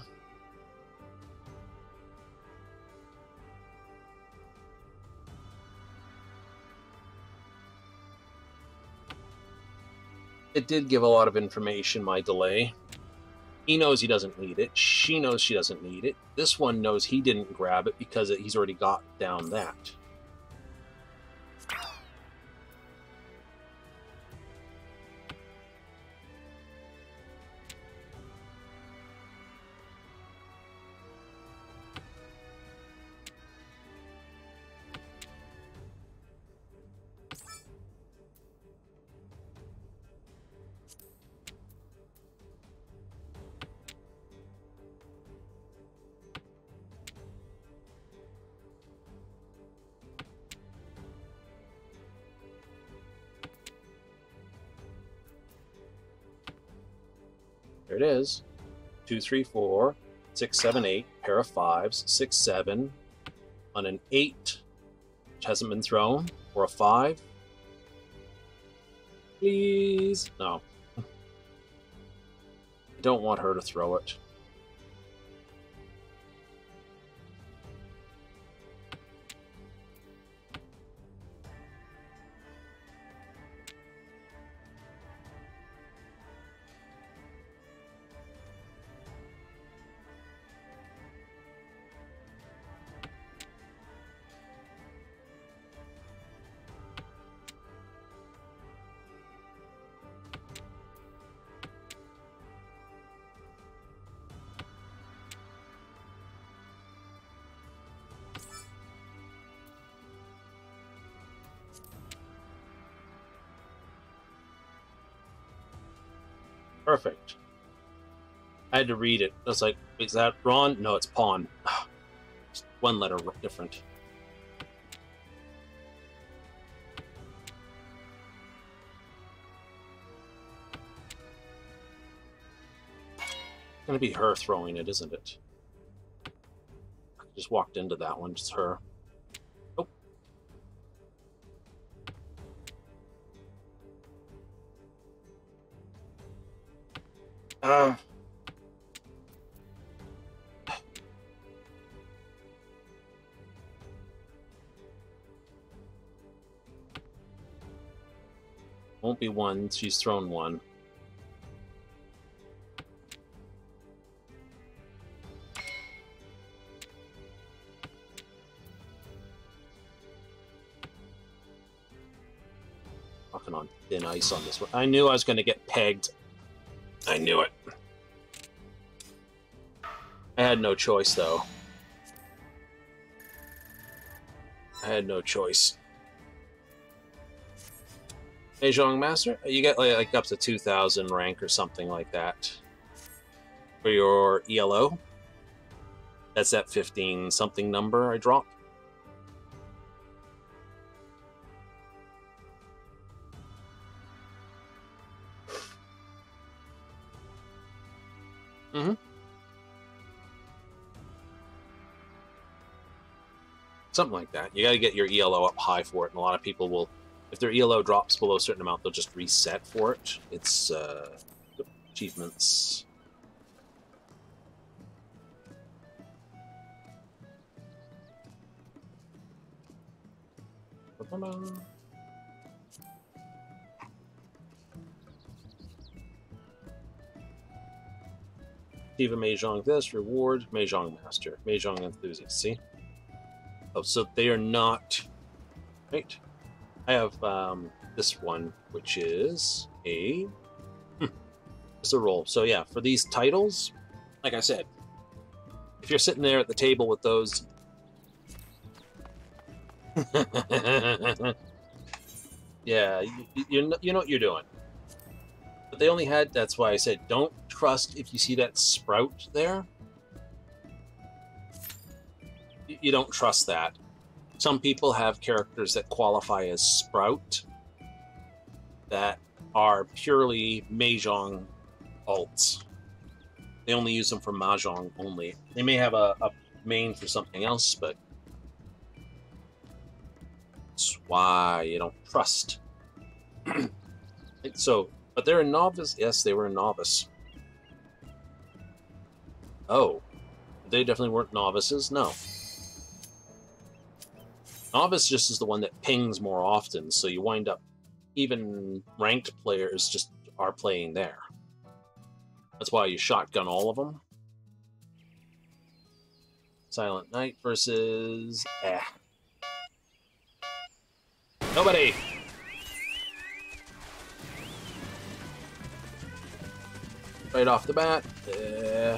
It did give a lot of information, my delay. He knows he doesn't need it. She knows she doesn't need it. This one knows he didn't grab it because he's already got down that. There it is. Two, three, four, six, seven, eight. Pair of fives. Six, seven. On an eight, which hasn't been thrown, or a five. Please. No. I don't want her to throw it. Perfect. I had to read it. I was like, is that Ron? No, it's Pawn. Just one letter different. It's gonna be her throwing it, isn't it? I just walked into that one. Just her. Oh. Uh. Won't be one. She's thrown one. Walking on thin ice on this one. I knew I was going to get pegged. I knew it. I had no choice, though. I had no choice. Mahjong Master, you get like, like up to two thousand rank or something like that for your E L O. That's that fifteen something number I dropped. Mm-hmm. Something like that. You got to get your E L O up high for it, and a lot of people will, if their E L O drops below a certain amount, they'll just reset for it. It's uh, achievements. Achieve a Mahjong this, reward, Mahjong Master, Mahjong Enthusiast, see? Oh, so they are not, right? I have um, this one, which is a, hmm, it's a roll. So yeah, for these titles, like I said, if you're sitting there at the table with those, yeah, you, you, you know what you're doing. But they only had, that's why I said, don't trust if you see that sprout there. You, you don't trust that. Some people have characters that qualify as Sprout that are purely Mahjong alts. They only use them for Mahjong only. They may have a, a main for something else, but that's why you don't trust. So, but they're a novice. Yes, they were a novice. Oh, they definitely weren't novices. No. Novice just is the one that pings more often, so you wind up, even ranked players just are playing there. That's why you shotgun all of them. Silent Knight versus... eh. Nobody! Right off the bat. Uh...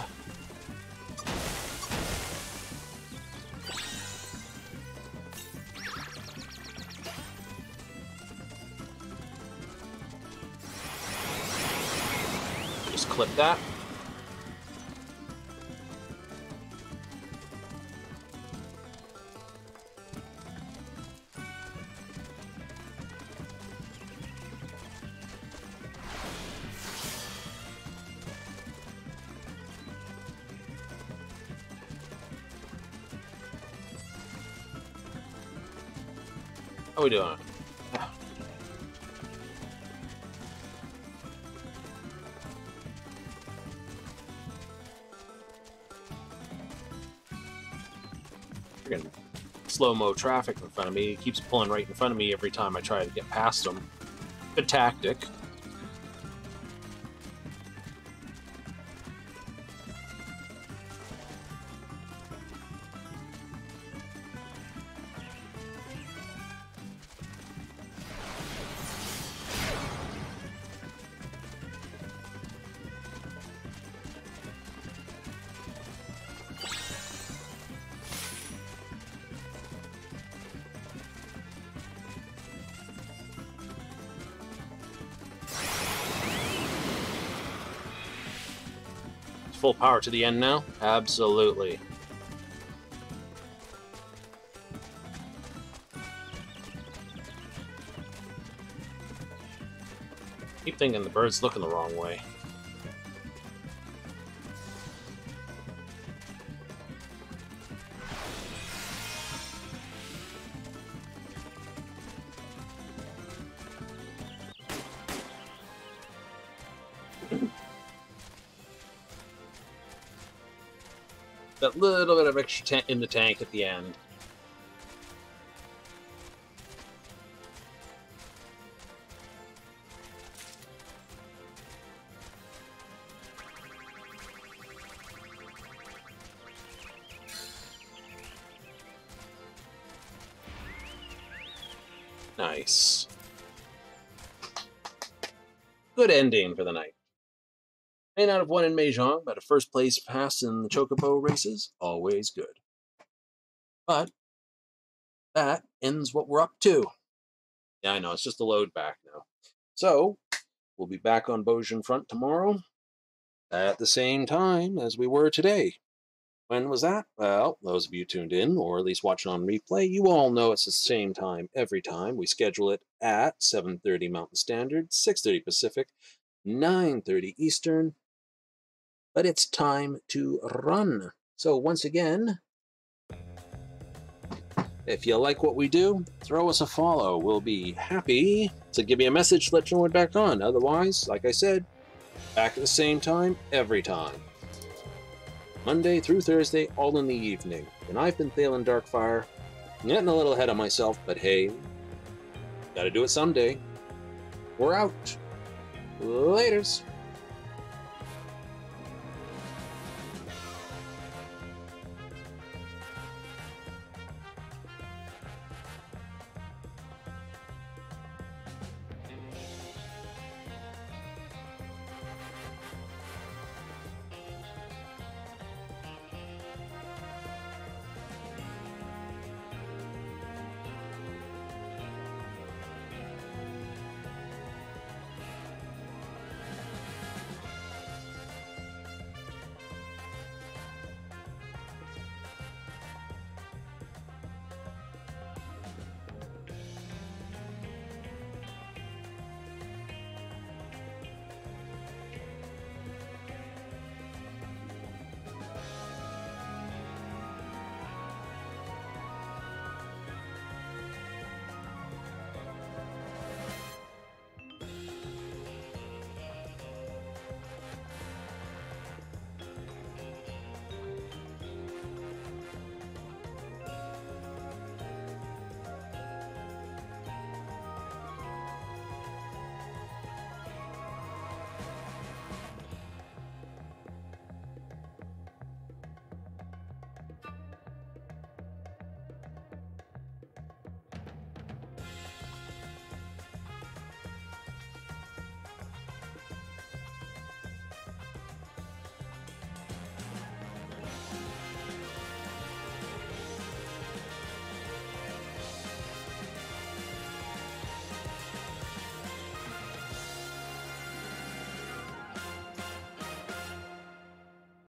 Just clip that. How are we doing? Freaking slow-mo traffic in front of me. He keeps pulling right in front of me every time I try to get past him. Good tactic. full power to the end now? Absolutely. Keep thinking the bird's looking the wrong way. That little bit of extra in the tank at the end. Nice. Good ending for the night. May not have won in Mahjong, but a first place pass in the Chocobo races, always good. But that ends what we're up to. Yeah, I know, it's just a load back now. So, we'll be back on Bozjan Front tomorrow at the same time as we were today. When was that? Well, those of you tuned in, or at least watching on replay, you all know it's the same time every time. We schedule it at seven thirty Mountain Standard, six thirty Pacific, nine thirty Eastern. But it's time to run. So once again, if you like what we do, throw us a follow. We'll be happy to give you a message to let you know we're back on. Otherwise, like I said, back at the same time every time. Monday through Thursday, all in the evening. And I've been Thalen Darkfire. I'm getting a little ahead of myself, but hey, gotta do it someday. We're out. Laters.